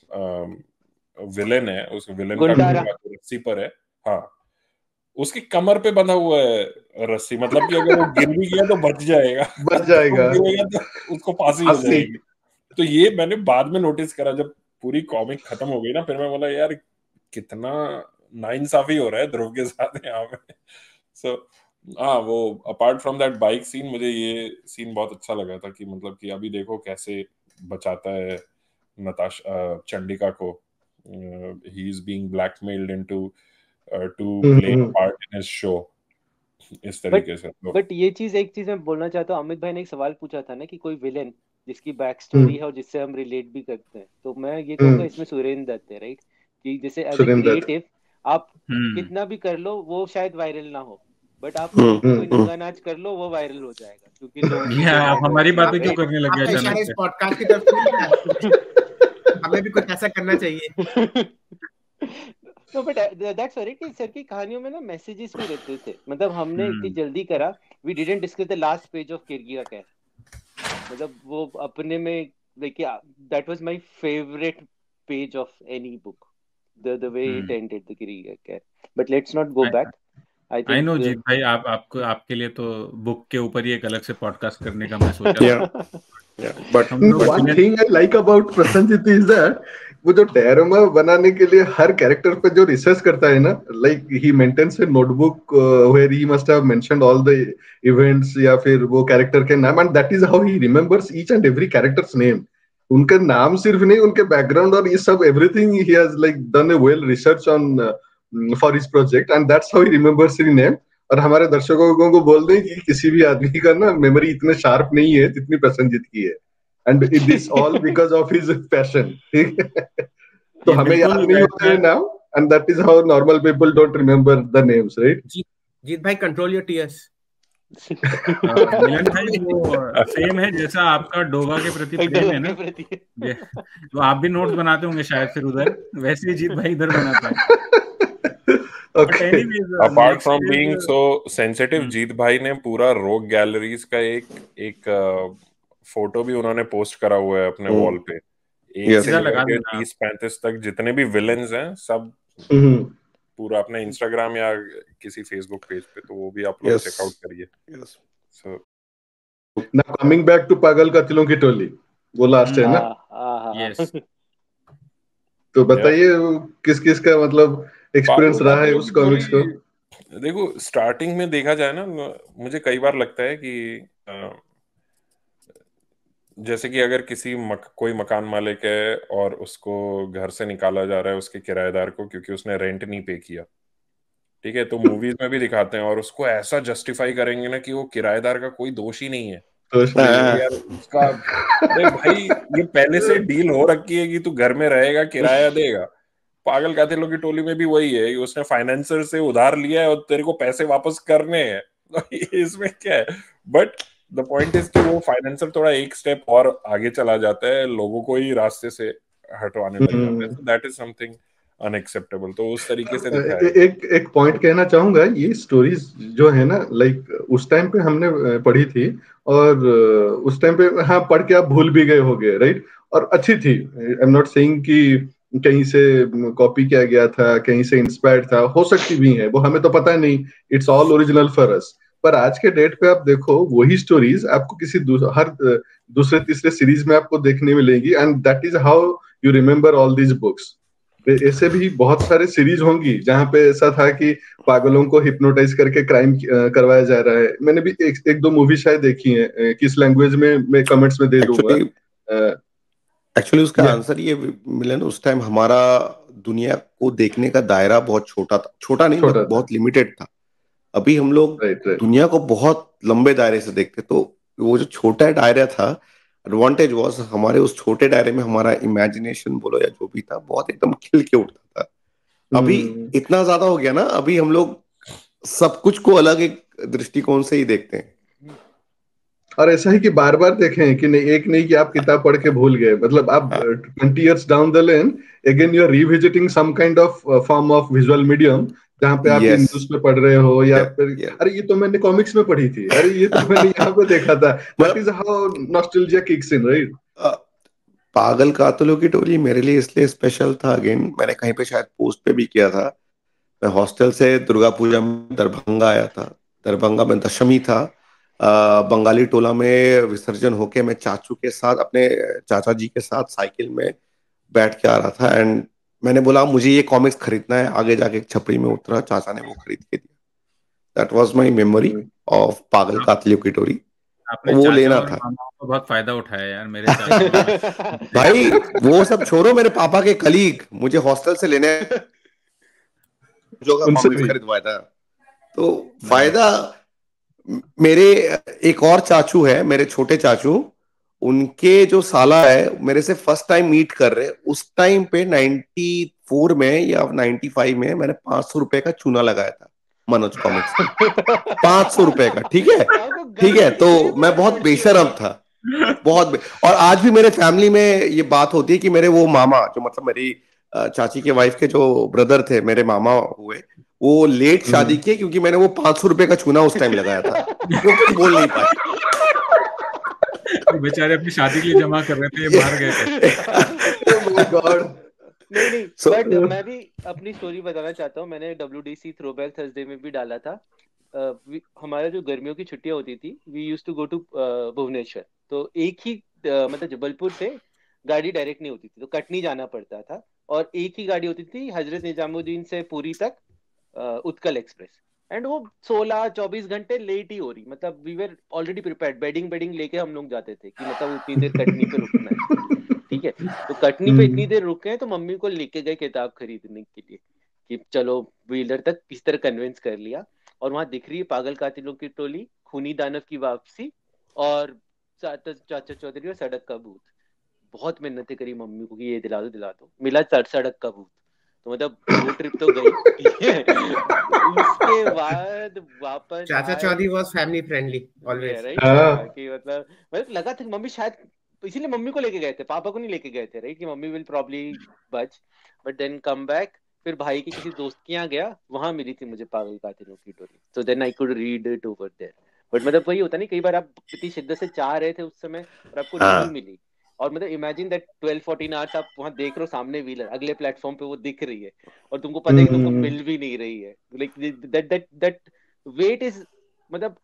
विलन है, उस विलन का रस्सी पर है, हाँ उसकी कमर पे बंधा हुआ है रस्सी, मतलब कि अगर वो गिर भी गया तो बच जाएगा बच जाएगा तो उसको फांसी हो जाएगी। तो ये मैंने बाद में नोटिस करा जब पूरी कॉमिक खत्म हो गई ना, फिर मैं बोला यार कितना नाइंसाफी हो रहा है ध्रुव के साथ यहाँ पे। सो हाँ, वो apart from that bike scene, मुझे ये सीन बहुत अच्छा लगा था कि मतलब कि अभी देखो कैसे बचाता है नताशा चंडिका को, he is being blackmailed into to play a part in his show, इस तरीके से। बट ये चीज एक चीज मैं बोलना चाहता हूँ, अमित भाई ने एक सवाल पूछा था ना कि कोई विलेन जिसकी बैक स्टोरी है और जिससे हम रिलेट भी करते हैं, तो मैं ये कहूँगा इसमें सुरेंद्र दत्त है, राइट। कि जैसे एज ए क्रिएटिव आप कितना भी कर लो वो शायद वायरल ना हो, बट आप कोई नंगा नाच कर लो वो वायरल हो जाएगा, क्योंकि लोग आप हमारी बातें क्यों करने लग गए अचानक से? पॉडकास्ट की तरफ हमें भी कुछ ऐसा करना चाहिए। No, but that's right कि सर की कहानियों में ना मैसेजेस भी रहते थे। मतलब हमने इतनी जल्दी करा, we didn't discuss the last page of किरगिया Kaif, मतलब वो अपने में like that was my favorite page of any book, the the way it ended the किरगिया Kaif. But let's not go back. I think I know जीत भाई, आप आपको आपके लिए तो बुक के ऊपर ही एक अलग से पॉडकास्ट करने का मैं सोचा। Yeah, yeah. But one thing I like about Prasenjit is that वो जो डायरामा बनाने के लिए हर कैरेक्टर पे जो रिसर्च करता है ना, like he maintains a notebook where he must have mentioned all the events या फिर वो कैरेक्टर के नाम, and that is how he remembers each and every characters name. उनका नाम सिर्फ नहीं, उनके बैकग्राउंड और ये सब everything he has like done a well research on for his project, and that's how he remembers his name. और हमारे दर्शकों को बोल दें कि किसी भी आदमी का ना मेमोरी इतने शार्प नहीं है जितनी प्रसन्नजीत की है, and it is all because of his passion. ठीक है, तो हमें याद नहीं होते हैं नाम, and that is how normal people don't remember the names, right? Jeet भाई कंट्रोल योर टीयर्स. मिलन भाई वो सेम है जैसा आपका डोगा के प्रति प्रेम है ना, तो आप भी नोट्स बनाते होंगे शायद फिर उधर, वैसे ही जीत भाई इधर बनाता है. Okay. Apart from being so sensitive, Jeet भाई ने पूरा रोग गैलरीज का एक एक फोटो भी उन्होंने पोस्ट करा हुआ है अपने वॉल पे. एक से लेकर तीस पैंतीस तक जितने भी विलेन्स हैं सब पूरा अपने इंस्टाग्राम या किसी फेसबुक पेज पे, तो वो भी आप लोग चेकआउट करिए. So now coming back to पागल कातिलों की टोली, वो लास्ट है ना? यस. तो बताइए किस किस का मतलब एक्सपीरियंस रहा है उस कॉमिक्स को? देखो, स्टार्टिंग में देखा जाए ना, मुझे कई बार लगता है कि जैसे कि अगर किसी मक, कोई मकान मालिक है और उसको घर से निकाला जा रहा है उसके किराएदार को क्योंकि उसने रेंट नहीं पे किया, ठीक है, तो मूवीज में भी दिखाते हैं और उसको ऐसा जस्टिफाई करेंगे ना कि वो किराएदार का कोई दोष ही नहीं है. यार उसका, अरे भाई ये पहले से डील हो रखी है कि तू घर में रहेगा, किराया देगा. पागल कातिलों की टोली में भी वही है कि उसने फाइनेंसर से उधार लिया है और तेरे को पैसे वापस करने हैं. इसमें क्या है? बट द पॉइंट इज कि वो फाइनेंसर थोड़ा एक स्टेप और आगे चला जाता है, लोगों को ही रास्ते से हटवाने लग जाता है. So that is something unacceptable. तो उस तरीके से दिखाया. एक एक पॉइंट कहना चाहूंगा, ये स्टोरीज जो है ना, लाइक उस टाइम पे हमने पढ़ी थी और उस टाइम पे हाँ पढ़ के आप भूल भी गए होगे, राइट? और अच्छी थी. आई एम नॉट सेइंग कि कहीं से कॉपी किया गया था, कहीं से इंस्पायर्ड था, हो सकती भी है, वो हमें तो पता नहीं. It's all original for us. पर आज के डेट पे आप देखो वही स्टोरीज आपको किसी दूस, हर दूसरे तीसरे सीरीज में आपको देखने मिलेंगी, and that is how you remember all these books. ऐसे भी बहुत सारे सीरीज होंगी जहां पे ऐसा था कि पागलों को हिप्नोटाइज करके क्राइम करवाया जा रहा है. मैंने भी एक, एक दो मूवी शायद देखी है, किस लैंग्वेज में मैं कमेंट्स में दे दूंगा. एक्चुअली उसका आंसर ये मिलन, उस टाइम हमारा दुनिया को देखने का दायरा बहुत छोटा था. छोटा नहीं, छोटा बहुत लिमिटेड था. अभी हम लोग right, right. दुनिया को बहुत लंबे दायरे से देखते, तो वो जो छोटा दायरा था, एडवांटेज वाज हमारे उस छोटे दायरे में हमारा इमेजिनेशन बोलो या जो भी था बहुत एकदम खिल के उठता था. अभी hmm. इतना ज्यादा हो गया ना, अभी हम लोग सब कुछ को अलग एक दृष्टिकोण से ही देखते हैं. और ऐसा ही कि बार बार देखें कि नहीं, एक नहीं कि आप किताब पढ़ के भूल गए, मतलब आप twenty years down the lane again you are revisiting some kind of form of visual medium जहाँ पे आप yes. न्यूज़ में पढ़ रहे हो या फिर yeah, yeah. अरे ये तो मैंने कॉमिक्स में पढ़ी थी, अरे ये तो मैंने यहाँ पे देखा था. That is how nostalgia kicks in, right? पागल कातिलों की टोली मेरे लिए इसलिए स्पेशल था, अगेन मैंने कहीं पे शायद पोस्ट पे भी किया था. मैं हॉस्टल से दुर्गा पूजा में दरभंगा आया था. दरभंगा में दशमी था. आ, बंगाली टोला में विसर्जन होके मैं चाचू के साथ, अपने चाचा जी के साथ साइकिल में बैठ के आ रहा था, एंड मैंने बोला मुझे ये कॉमिक्स खरीदना है. आगे जाके एक छपरी में उतरा, चाचा ने वो खरीद के दिया. That was my memory of पागल कातिलों की टोली. वो लेना था. तो बहुत फायदा उठाया यार मेरे चाचा. भाई वो सब छोड़ो, मेरे पापा के कलीग मुझे हॉस्टल से लेने जो कॉमिक्स खरीदवाया था. तो फायदा मेरे एक और चाचू है, मेरे छोटे चाचू, उनके जो साला है मेरे से फर्स्ट टाइम मीट कर रहे. उस टाइम पे नाइंटी फोर में या नाइंटी फाइव में मैंने पांच सौ रुपए का चूना लगाया था मनोज कॉमिक्स. पांच सौ रुपए का. ठीक है, ठीक है. तो मैं बहुत बेशरम था, बहुत बे... और आज भी मेरे फैमिली में ये बात होती है कि मेरे वो मामा, जो मतलब मेरी चाची के वाइफ के जो ब्रदर थे, मेरे मामा हुए, वो लेट शादी किए क्योंकि मैंने वो पांच सौ रुपए का चूना उस टाइम लगाया था. वो कुछ बोल नहीं पाए. बेचारे अपनी शादी के लिए जमा कर रहे थे, ये मार गए थे. oh my God. नहीं नहीं so, बट uh, मैं भी अपनी स्टोरी बताना चाहता हूँ. मैंने डब्ल्यूडीसी थ्रोबैक थर्सडे में भी डाला था. uh, हमारा जो गर्मियों की छुट्टियां होती थी, we used to go to Bhubaneswar. तो एक ही uh, मतलब जबलपुर से गाड़ी डायरेक्ट नहीं होती थी, तो कटनी जाना पड़ता था, और एक ही गाड़ी होती थी हजरत निजामुद्दीन से पुरी तक, उत्कल एक्सप्रेस, एंड वो सोलह चौबीस घंटे लेट ही हो रही, मतलब we were already prepared, bedding bedding लेके हम लोग जाते थे कि मतलब उतनी देर कटनी पे रुकना है, ठीक है। तो कटनी पे इतनी देर रुके हैं, तो मम्मी को लेके गए किताब खरीदने के लिए कि चलो व्हीलर तक किस तरह कन्विंस कर लिया, और वहां दिख रही है पागल कातिलों की टोली, खूनी दानव की वापसी, और चाचा चौधरी और सड़क का भूत। बहुत मेहनतें करी मम्मी को कि ये दिला दो दिला दो, मिला सड़क का भूत, तो मतलब वो ट्रिप तो गई, ठीक है। उसके बाद वापस Chacha Chaudhary was family friendly always, right, कि मतलब मतलब लगा था मम्मी शायद, इसीलिए मम्मी को लेके गए थे, पापा को नहीं लेके गए थे, राइट, कि मम्मी विल प्रॉब्ली बच, बट देन कम बैक। फिर भाई के किसी दोस्त के यहाँ गया, वहां मिली थी मुझे पागल कातिलों की टोली, so then I could read it over there. But मतलब वही होता नहीं, कई बार आप इतनी शिद्दत से चाह रहे थे उस समय और आपको नहीं मिली, और मतलब imagine that twelve fourteen hours आप वहां देख रहे हो, सामने व्हीलर अगले प्लेटफॉर्म पे वो दिख रही है, और तुमको पता है कि तुमको मिल भी नहीं रही है, like that that that wait is, मतलब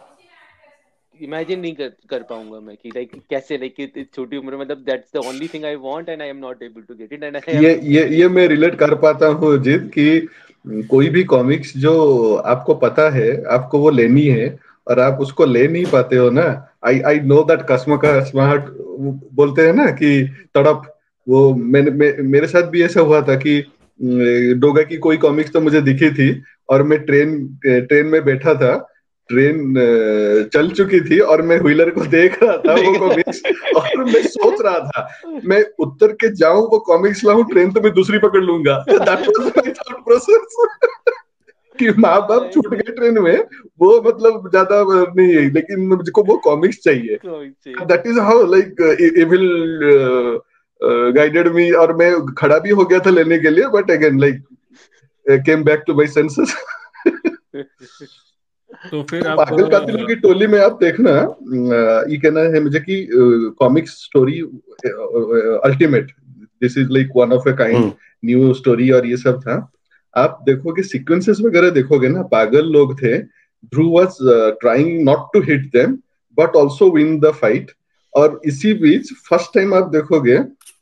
इमेजिन नहीं कर कर पाऊंगा मैं कि लाइक कैसे, लाइक इतनी छोटी उम्र में, मतलब that's the only thing I want and I am not able to get it, and I ये ये ये मैं रिलेट कर पाता हूँ जिद कि कोई भी कॉमिक्स जो आपको पता है आपको वो लेनी है और आप उसको ले नहीं पाते हो ना, आई आई नो दैट कस्म का स्मार्ट बोलते हैं ना कि तड़प, वो मैंने मे, मेरे साथ भी ऐसा हुआ था कि डोगा की कोई कॉमिक्स तो मुझे दिखी थी और मैं ट्रेन ट्रेन में बैठा था, ट्रेन चल चुकी थी और मैं व्हीलर को देख रहा था वो कॉमिक्स, और मैं सोच रहा था मैं उतर के जाऊं वो कॉमिक्स लाऊं, ट्रेन तो मैं दूसरी पकड़ लूंगा। That was my thought process कि माँ बाप छूट गए ट्रेन में, वो मतलब ज्यादा नहीं है, लेकिन मुझको वो कॉमिक्स चाहिए। That is how like evil guided me, और मैं खड़ा भी हो गया था लेने के लिए, but again like came back to my senses. तो फिर आप पागल कातिलों की टोली में आप देखना, ये कहना है मुझे कि comics story ultimate, this is like one of a kind new story, और ये सब था। आप देखोगे सीक्वेंसेस वगैरह देखोगे ना, पागल लोग थे, Dhruv was trying not to hit them but also win the fight, और इसी बीच फर्स्ट टाइम आप देखोगे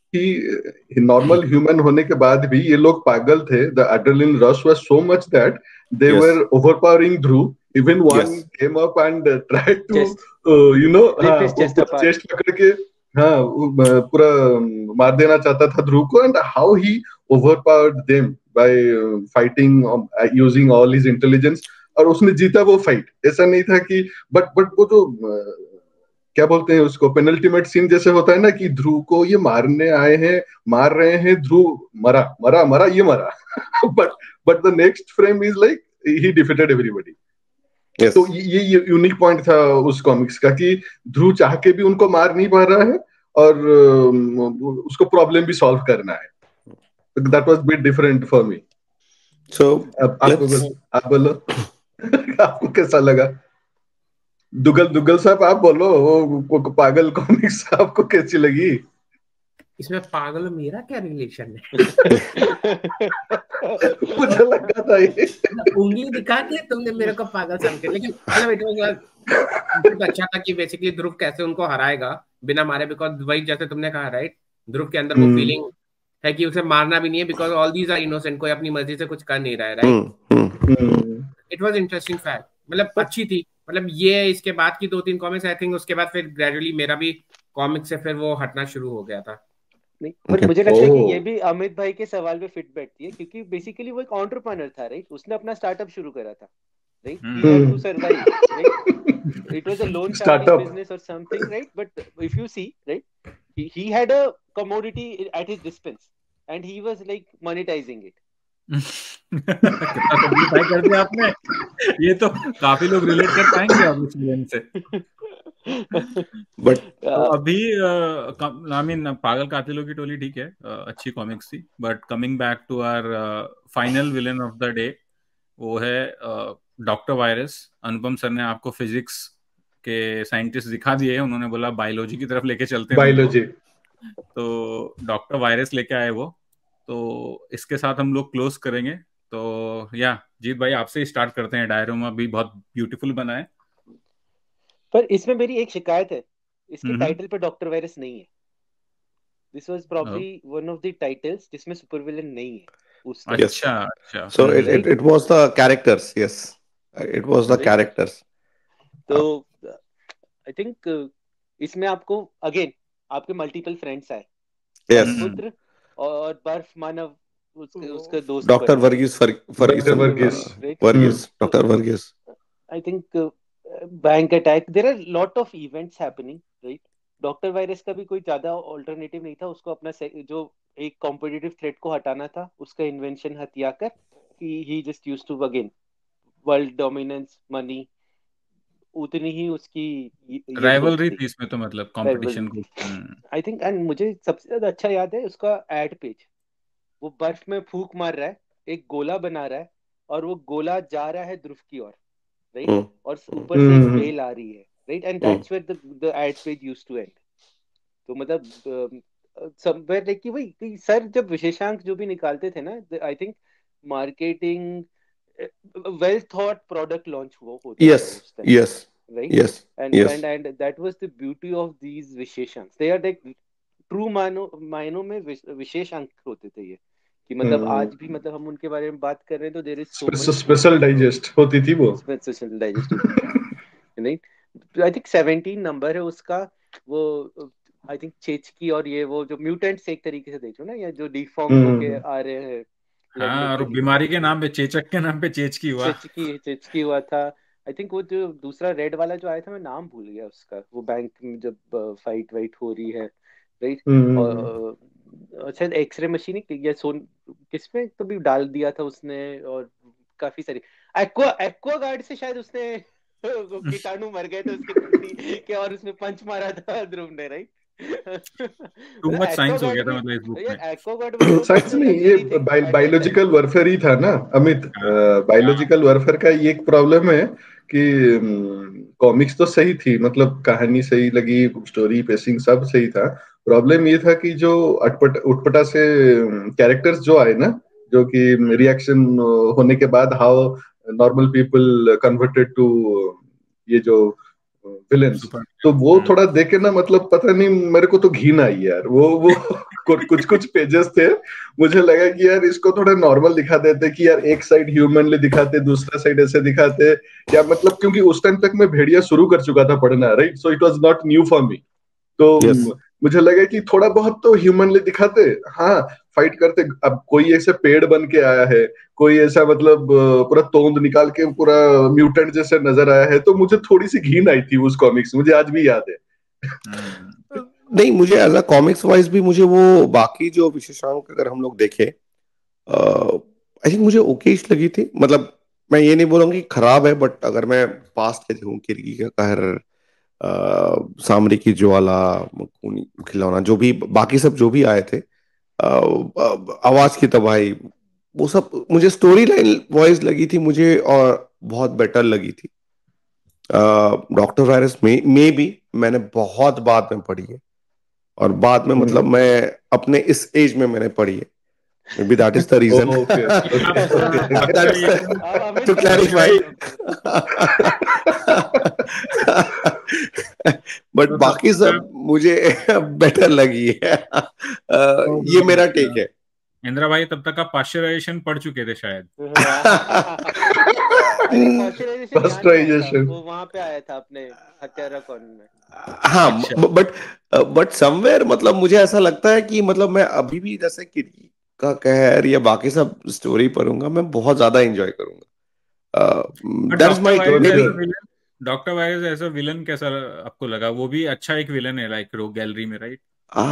कि नॉर्मल ह्यूमन होने के बाद भी ये लोग पागल थे। The adrenaline rush was so much that they were overpowering Dhruv, even one yes. came up and uh, tried to just, uh, you know हाँ, चेस्ट पकड़ के हाँ पूरा मार देना चाहता था ध्रुव को, and how he overpowered them by uh, fighting uh, using all his intelligence, और उसने जीता वो फाइट। ऐसा नहीं था कि बट बट वो जो uh, क्या बोलते हैं उसको, पेनल्टीमेट सीन जैसे होता है ना कि ध्रुव को ये मारने आए हैं, मार रहे हैं, ध्रुव मरा मरा मरा ये मरा, but but the next frame is like he defeated everybody. Yes. तो ये ये यूनिक पॉइंट था उस कॉमिक्स का कि ध्रुव चाह के भी उनको मार नहीं पा रहा है और उसको प्रॉब्लम भी सॉल्व करना है। That was bit different for me. So आप बोलो आपको कैसा लगा? दुगल दुगल साहब आप बोलो, वो पागल कॉमिक्स आपको कैसी लगी? इसमें पागल मेरा क्या रिलेशन है? मुझे लगा था ये उंगली दिखा के तुमने मेरे को पागल समझे, लेकिन मतलब इट वाज अच्छा था कि बेसिकली ध्रुव कैसे उनको हराएगा बिना मारे, बिकॉज वही जैसे तुमने कहा राइट, ध्रुव के अंदर वो फीलिंग है कि उसे मारना भी नहीं है, because all these are innocent, कोई अपनी मर्जी से कुछ कर नहीं रहा है, right. It was interesting fact, मतलब अच्छी थी। मतलब ये इसके बाद की दो तीन कॉमिक्स आई थिंक, उसके बाद फिर ग्रेजुअली मेरा भी कॉमिक से फिर वो हटना शुरू हो गया था। नहीं, पर मुझे लगता है कि ये भी अमित भाई के सवाल पे फिट बैठती है, क्योंकि बेसिकली वो एक एंटरप्रेन्योर था, राइट। उसने अपना स्टार्टअप शुरू करा था, right. He had to survive, right. It was a loan starting business और something, right. But if you see, right, he had a commodity at his dispense and he was like monetising it. कितना सिंपलीफाई कर दिया आपने, ये तो काफी लोग रिलेट कर पाएंगे अब इस लेन से। बट तो अभी आई मीन पागल कातिलों की टोली ठीक है, uh, अच्छी कॉमिक्स थी, but coming back to our final villain of the day, वो है डॉक्टर वायरस। अनुपम सर ने आपको फिजिक्स के साइंटिस्ट दिखा दिए, उन्होंने बोला बायोलॉजी की तरफ लेके चलते हैं बायोलॉजी, तो डॉक्टर वायरस लेके आए वो। तो इसके साथ हम लोग क्लोज करेंगे। तो या जीत भाई आपसे स्टार्ट करते हैं। डायरोमा भी बहुत ब्यूटीफुल बना है, पर इसमें मेरी एक शिकायत है, इसके टाइटल पे डॉक्टर वायरस नहीं है। This was probably one of the titles जिसमें सुपर विलेन नहीं है उस टाइम। अच्छा अच्छा So it it it was the characters, yes. It was the Right. characters. तो आई थिंक इसमें आपको अगेन आपके मल्टीपल फ्रेंड्स आए, Yes. पुत्र और बर्फ मानव उसके उसका दोस्त Doctor बने। Verghese Fer- Ferguson. Doctor Verghese. uh, Right. Verghese. Doctor Verghese. I think uh, bank attack, there are lot of events happening, right? Doctor virus का भी कोई ज्यादा ऑल्टरनेटिव नहीं था, उसको अपना से- जो एक कॉम्पिटिटिव थ्रेट को हटाना था, उसका इन्वेंशन हथिया कर ही just used to again world dominance money, उतनी ही उसकी राइवलरी थी इसमें, तो मतलब कंपटीशन को। I think. एंड मुझे सबसे ज्यादा अच्छा याद है उसका एड पेज, वो बर्फ में फूंक मार रहा है, एक गोला बना रहा है और वो गोला जा रहा है ध्रुव की ओर, राइट, और ऊपर से एक बेल आ रही है, right, and that's where the the ad page used to end. तो मतलब समवेयर लाइक कि भाई सर जब विशेषांक जो भी निकालते थे ना, I think marketing well thought product launch हुआ होता Yes, yes, right? yes, and yes. and and that was the beauty of these विशेषांक, they are like ट्रू मानो मायनों में विशेष अंक होते थे ये, कि मतलब आज भी मतलब हम उनके बारे में बात कर रहे हैं तो there is so much special digest होती थी वो, स्पेशल डाइजेस्ट होती थी, नहीं। आई थिंक सेवनटीन नंबर है उसका, वो आई थिंक चेचकी और ये वो जो म्यूटेंट्स एक तरीके से देख लो ना, या जो डिफॉर्म होके आ रहे हैं। हाँ, और बीमारी के नाम पे, चेचक के नाम पे चेचकी हुआ, चेचकी चेचकी हुआ था। आई थिंक वो जो दूसरा रेड वाला जो आया था, मैं नाम भूल गया उसका, वो बैंक में जब फाइट वाइट हो रही है, राइट, और शायद एक्सरे मशीन या सोन किसमें तो भी डाल दिया था उसने, और काफी सारी एक्वा एक्वा गार्ड से शायद उसने कीटाणु मर गए थे उसके टट्टी के, और उसमें पंच मारा था ध्रुव ने, राइट। टू मच साइंस हो गया था मतलब इस बुक में। एक्वागार्ड साइंस नहीं, ये बायोलॉजिकल वारफेयर ही था ना अमित। बायोलॉजिकल वारफेयर का ये एक प्रॉब्लम है कि कॉमिक्स तो सही थी, मतलब कहानी सही लगी, स्टोरी पेसिंग सब सही था। प्रॉब्लम ये था कि जो अटपट उटपटा से कैरेक्टर्स जो आए ना, जो कि रिएक्शन होने के बाद how normal people converted to ये जो विलेंस, तो वो थोड़ा देखे ना, मतलब पता नहीं, मेरे को तो घिन आई यार। वो वो कुछ कुछ पेजेस थे, मुझे लगा कि यार इसको थोड़ा नॉर्मल दिखा देते, कि यार एक साइड ह्यूमनली दिखाते, दूसरा साइड ऐसे दिखाते, या मतलब क्योंकि उस टाइम तक मैं भेड़िया शुरू कर चुका था पढ़ना, right, so it was not new for me. तो yes. मुझे लगा कि थोड़ा बहुत तो ह्यूमनली दिखाते, हाँ फाइट करते। अब कोई ऐसे पेड़ बन के आया है, कोई ऐसा मतलब पूरा तोंद निकाल के पूरा म्यूटेंट जैसे नजर आया है, तो मुझे थोड़ी सी घिन आई थी उस कॉमिक्स, मुझे आज भी याद है। नहीं, मुझे अलग कॉमिक्स वाइज भी मुझे वो बाकी जो विशेषांक अगर हम लोग देखें, आई थिंक मुझे ओकेश लगी थी। मतलब मैं ये नहीं बोलूंगा कि खराब है, बट अगर मैं पास्ट के देखूं, किरकी का कहर, सामरी की ज्वाला, खिलौना, जो भी बाकी सब जो भी आए थे, आवाज की तबाही, वो सब मुझे स्टोरी लाइन वाइज लगी थी मुझे, और बहुत बेटर लगी थी। डॉक्टर वायरस में मे भी मैंने बहुत बाद में पढ़ी है, और बाद में मतलब मैं अपने इस एज में मैंने पढ़ी है, maybe that is the reason. Oh, okay. Okay. That's the, to clarify. But बाकी सब मुझे बेटर लगी है। uh, ये मेरा टेक है। इंद्रा भाई तब तक आप पाश्चराइजेशन पढ़ चुके थे शायद। पाश्चराइजेशन वो वहां पे आया था अपने हत्यारा कॉन में। हाँ, बट बट समवेयर मतलब मुझे ऐसा लगता है कि मतलब मैं अभी भी जैसे किरकी का कहर या बाकी सब स्टोरी पढ़ूंगा, मैं बहुत ज्यादा एंजॉय करूंगा। That's my doctor virus as a villain कैसा आपको लगा? वो भी अच्छा एक विलन है, लाइक रोग गैलरी में, राइट?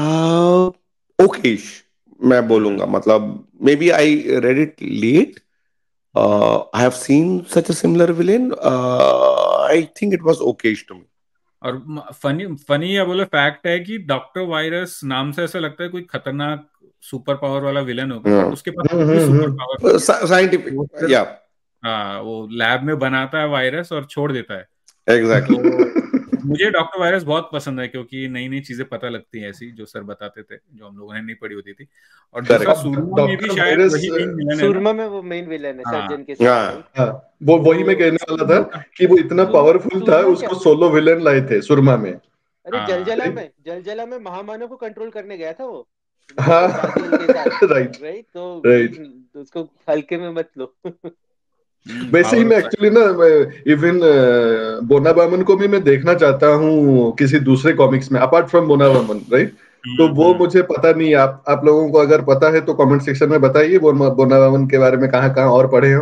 ओकेश मैं बोलूंगा, मतलब maybe I read it late, I have seen such a similar villain, I think it was okayish to me. और फनी फनी या बोले फैक्ट है कि डॉक्टर वायरस नाम से ऐसा लगता है कोई खतरनाक सुपर पावर वाला विलन होगा, बट उसके पास भी सुपर पावर, साइंटिफिक, या हाँ, वो लैब में बनाता है वायरस और छोड़ देता है। एग्जैक्टली तो मुझे डॉक्टर वायरस बहुत पसंद है, क्योंकि नई नई चीजें पता लगती हैं ऐसी, जो सर बताते थे, जो हम लोगों ने नहीं पढ़ी होती थी। और दूसरा सूरमा में भी शायद वही मेन विलन है। सूरमा में वो मेन विलन है, सर्जन के साथ। हाँ, वो वही मैं कहने वाला था कि वो इतना पावरफुल था, उसको सोलो विलन लाए थे सूरमा में। अरे जलजला में जलजला में महामानव को कंट्रोल करने गया था वो हाँ गाजियल के साथ, राइट राइट? तो राइट। प्लीज उसको हल्के में मत लो। वैसे ही मैं एक्चुअली ना इवन बोना बामन को भी मैं देखना चाहता हूँ किसी दूसरे कॉमिक्स में अपार्ट फ्रॉम बोना बामन, राइट? तो वो मुझे पता नहीं, आप आप लोगों को अगर पता है तो कमेंट सेक्शन में बताइए बोना बामन के बारे में, कहाँ कहाँ और पढ़े हो।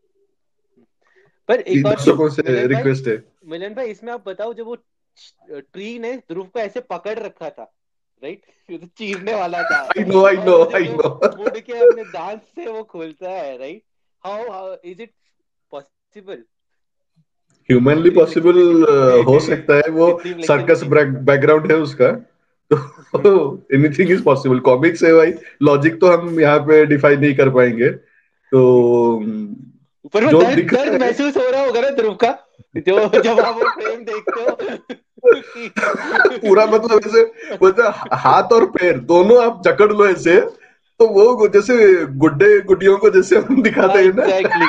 पर एक और दर्शकों से मिलन भाई, रिक्वेस्ट है। मिलन भाई इसमें आप बताओ, जब वो ट्री ने ध्रुव को ऐसे पकड़ रखा था, राइट? तो चीरने वाला था, आई नो आई नो और आई जब नो वो मुड़ के अपने दांत से वो खोलता है, right? How how is it possible? Humanly possible हो सकता है, वो सर्कस बैकग्राउंड है उसका, तो एनीथिंग इज पॉसिबल। कॉमिक्स है भाई, लॉजिक तो हम यहाँ पे डिफाइन नहीं कर पाएंगे। तो पर वो जो दर्द दिख रहा दर्द है महसूस हो रहा होगा ना ध्रुव का, जो जब आप वो फ्रेम देखते हो कि पूरा मतलब ऐसे मतलब हाथ और पैर दोनों आप जकड़ लो ऐसे, तो वो जैसे गुड्डे गुड्डियों को जैसे हम दिखाते हैं ना। एग्जैक्टली।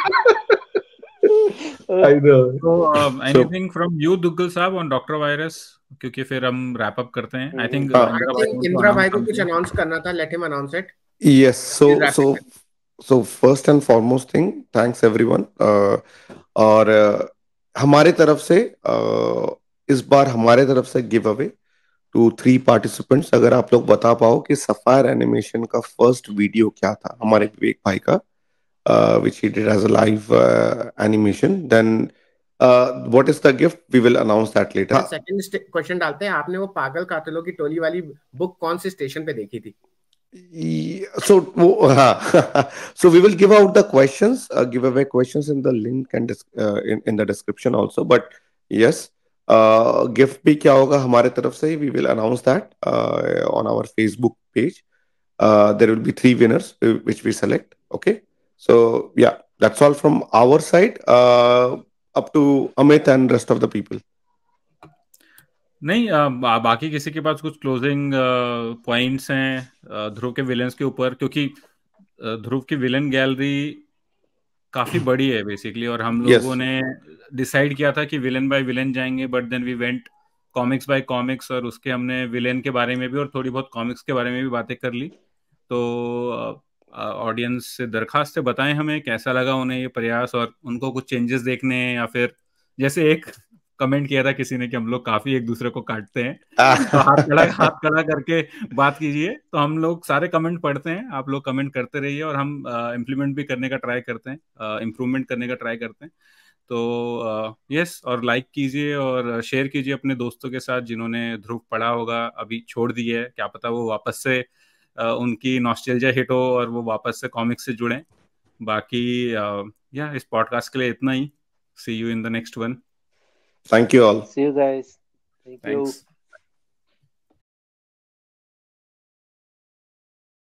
I know. तो एनीथिंग फ्रॉम यू दुग्गल साहब ऑन डॉक्टर वायरस, क्योंकि फिर हम रैप अप करते हैं। I think I think Indira भाई को कुछ अनाउंस करना था, let him announce it. Yes, so so so first and foremost thing, thanks everyone. uh, और uh, हमारे तरफ से uh, इस बार हमारे तरफ से give away two three participants. अगर आप लोग बता पाओ कि सफायर एनिमेशन का फर्स्ट वीडियो क्या था हमारे विवेक भाई का, which he did as a live animation, then what is the gift, we will announce that later. Second question डालते हैं, आपने वो पागल कातिलों की टोली वाली बुक कौन से स्टेशन पे देखी थी? So, uh, so we will give out the questions, uh, give away questions in the link and uh, in, in the description also. But yes, uh, gift भी क्या होगा हमारे तरफ से, we will announce that uh, on our Facebook page. Uh, there will be three winners uh, which we select. Okay, so yeah, that's all from our side. Uh, up to Amit and rest of the people. नहीं, बा, बाकी किसी के पास कुछ क्लोजिंग पॉइंट्स हैं ध्रुव के विलेंस के ऊपर? क्योंकि ध्रुव की विलेन गैलरी काफी बड़ी है बेसिकली, और हम लोगों yes. ने डिसाइड किया था कि विलेन बाय विलेन जाएंगे, but then we went comics by comics, और उसके हमने विलेन के बारे में भी और थोड़ी बहुत कॉमिक्स के बारे में भी बातें कर ली। तो ऑडियंस से दरखास्त है, बताएं हमें कैसा लगा उन्हें ये प्रयास, और उनको कुछ चेंजेस देखने हैं, या फिर जैसे एक कमेंट किया था किसी ने कि हम लोग काफी एक दूसरे को काटते हैं, तो हाथ खड़ा हाथ खड़ा करके बात कीजिए। तो हम लोग सारे कमेंट पढ़ते हैं, आप लोग कमेंट करते रहिए, और हम इम्प्लीमेंट भी करने का ट्राई करते हैं, इम्प्रूवमेंट करने का ट्राई करते हैं। तो यस, और लाइक कीजिए और शेयर कीजिए अपने दोस्तों के साथ जिन्होंने ध्रुव पढ़ा होगा, अभी छोड़ दिया है, क्या पता वो वापस से उनकी नॉस्टैल्जिया हिट हो और वो वापस से कॉमिक्स से जुड़ें। बाकी या इस पॉडकास्ट के लिए इतना ही। See you in the next one. Thank you all. See you guys. Thank Thanks. you.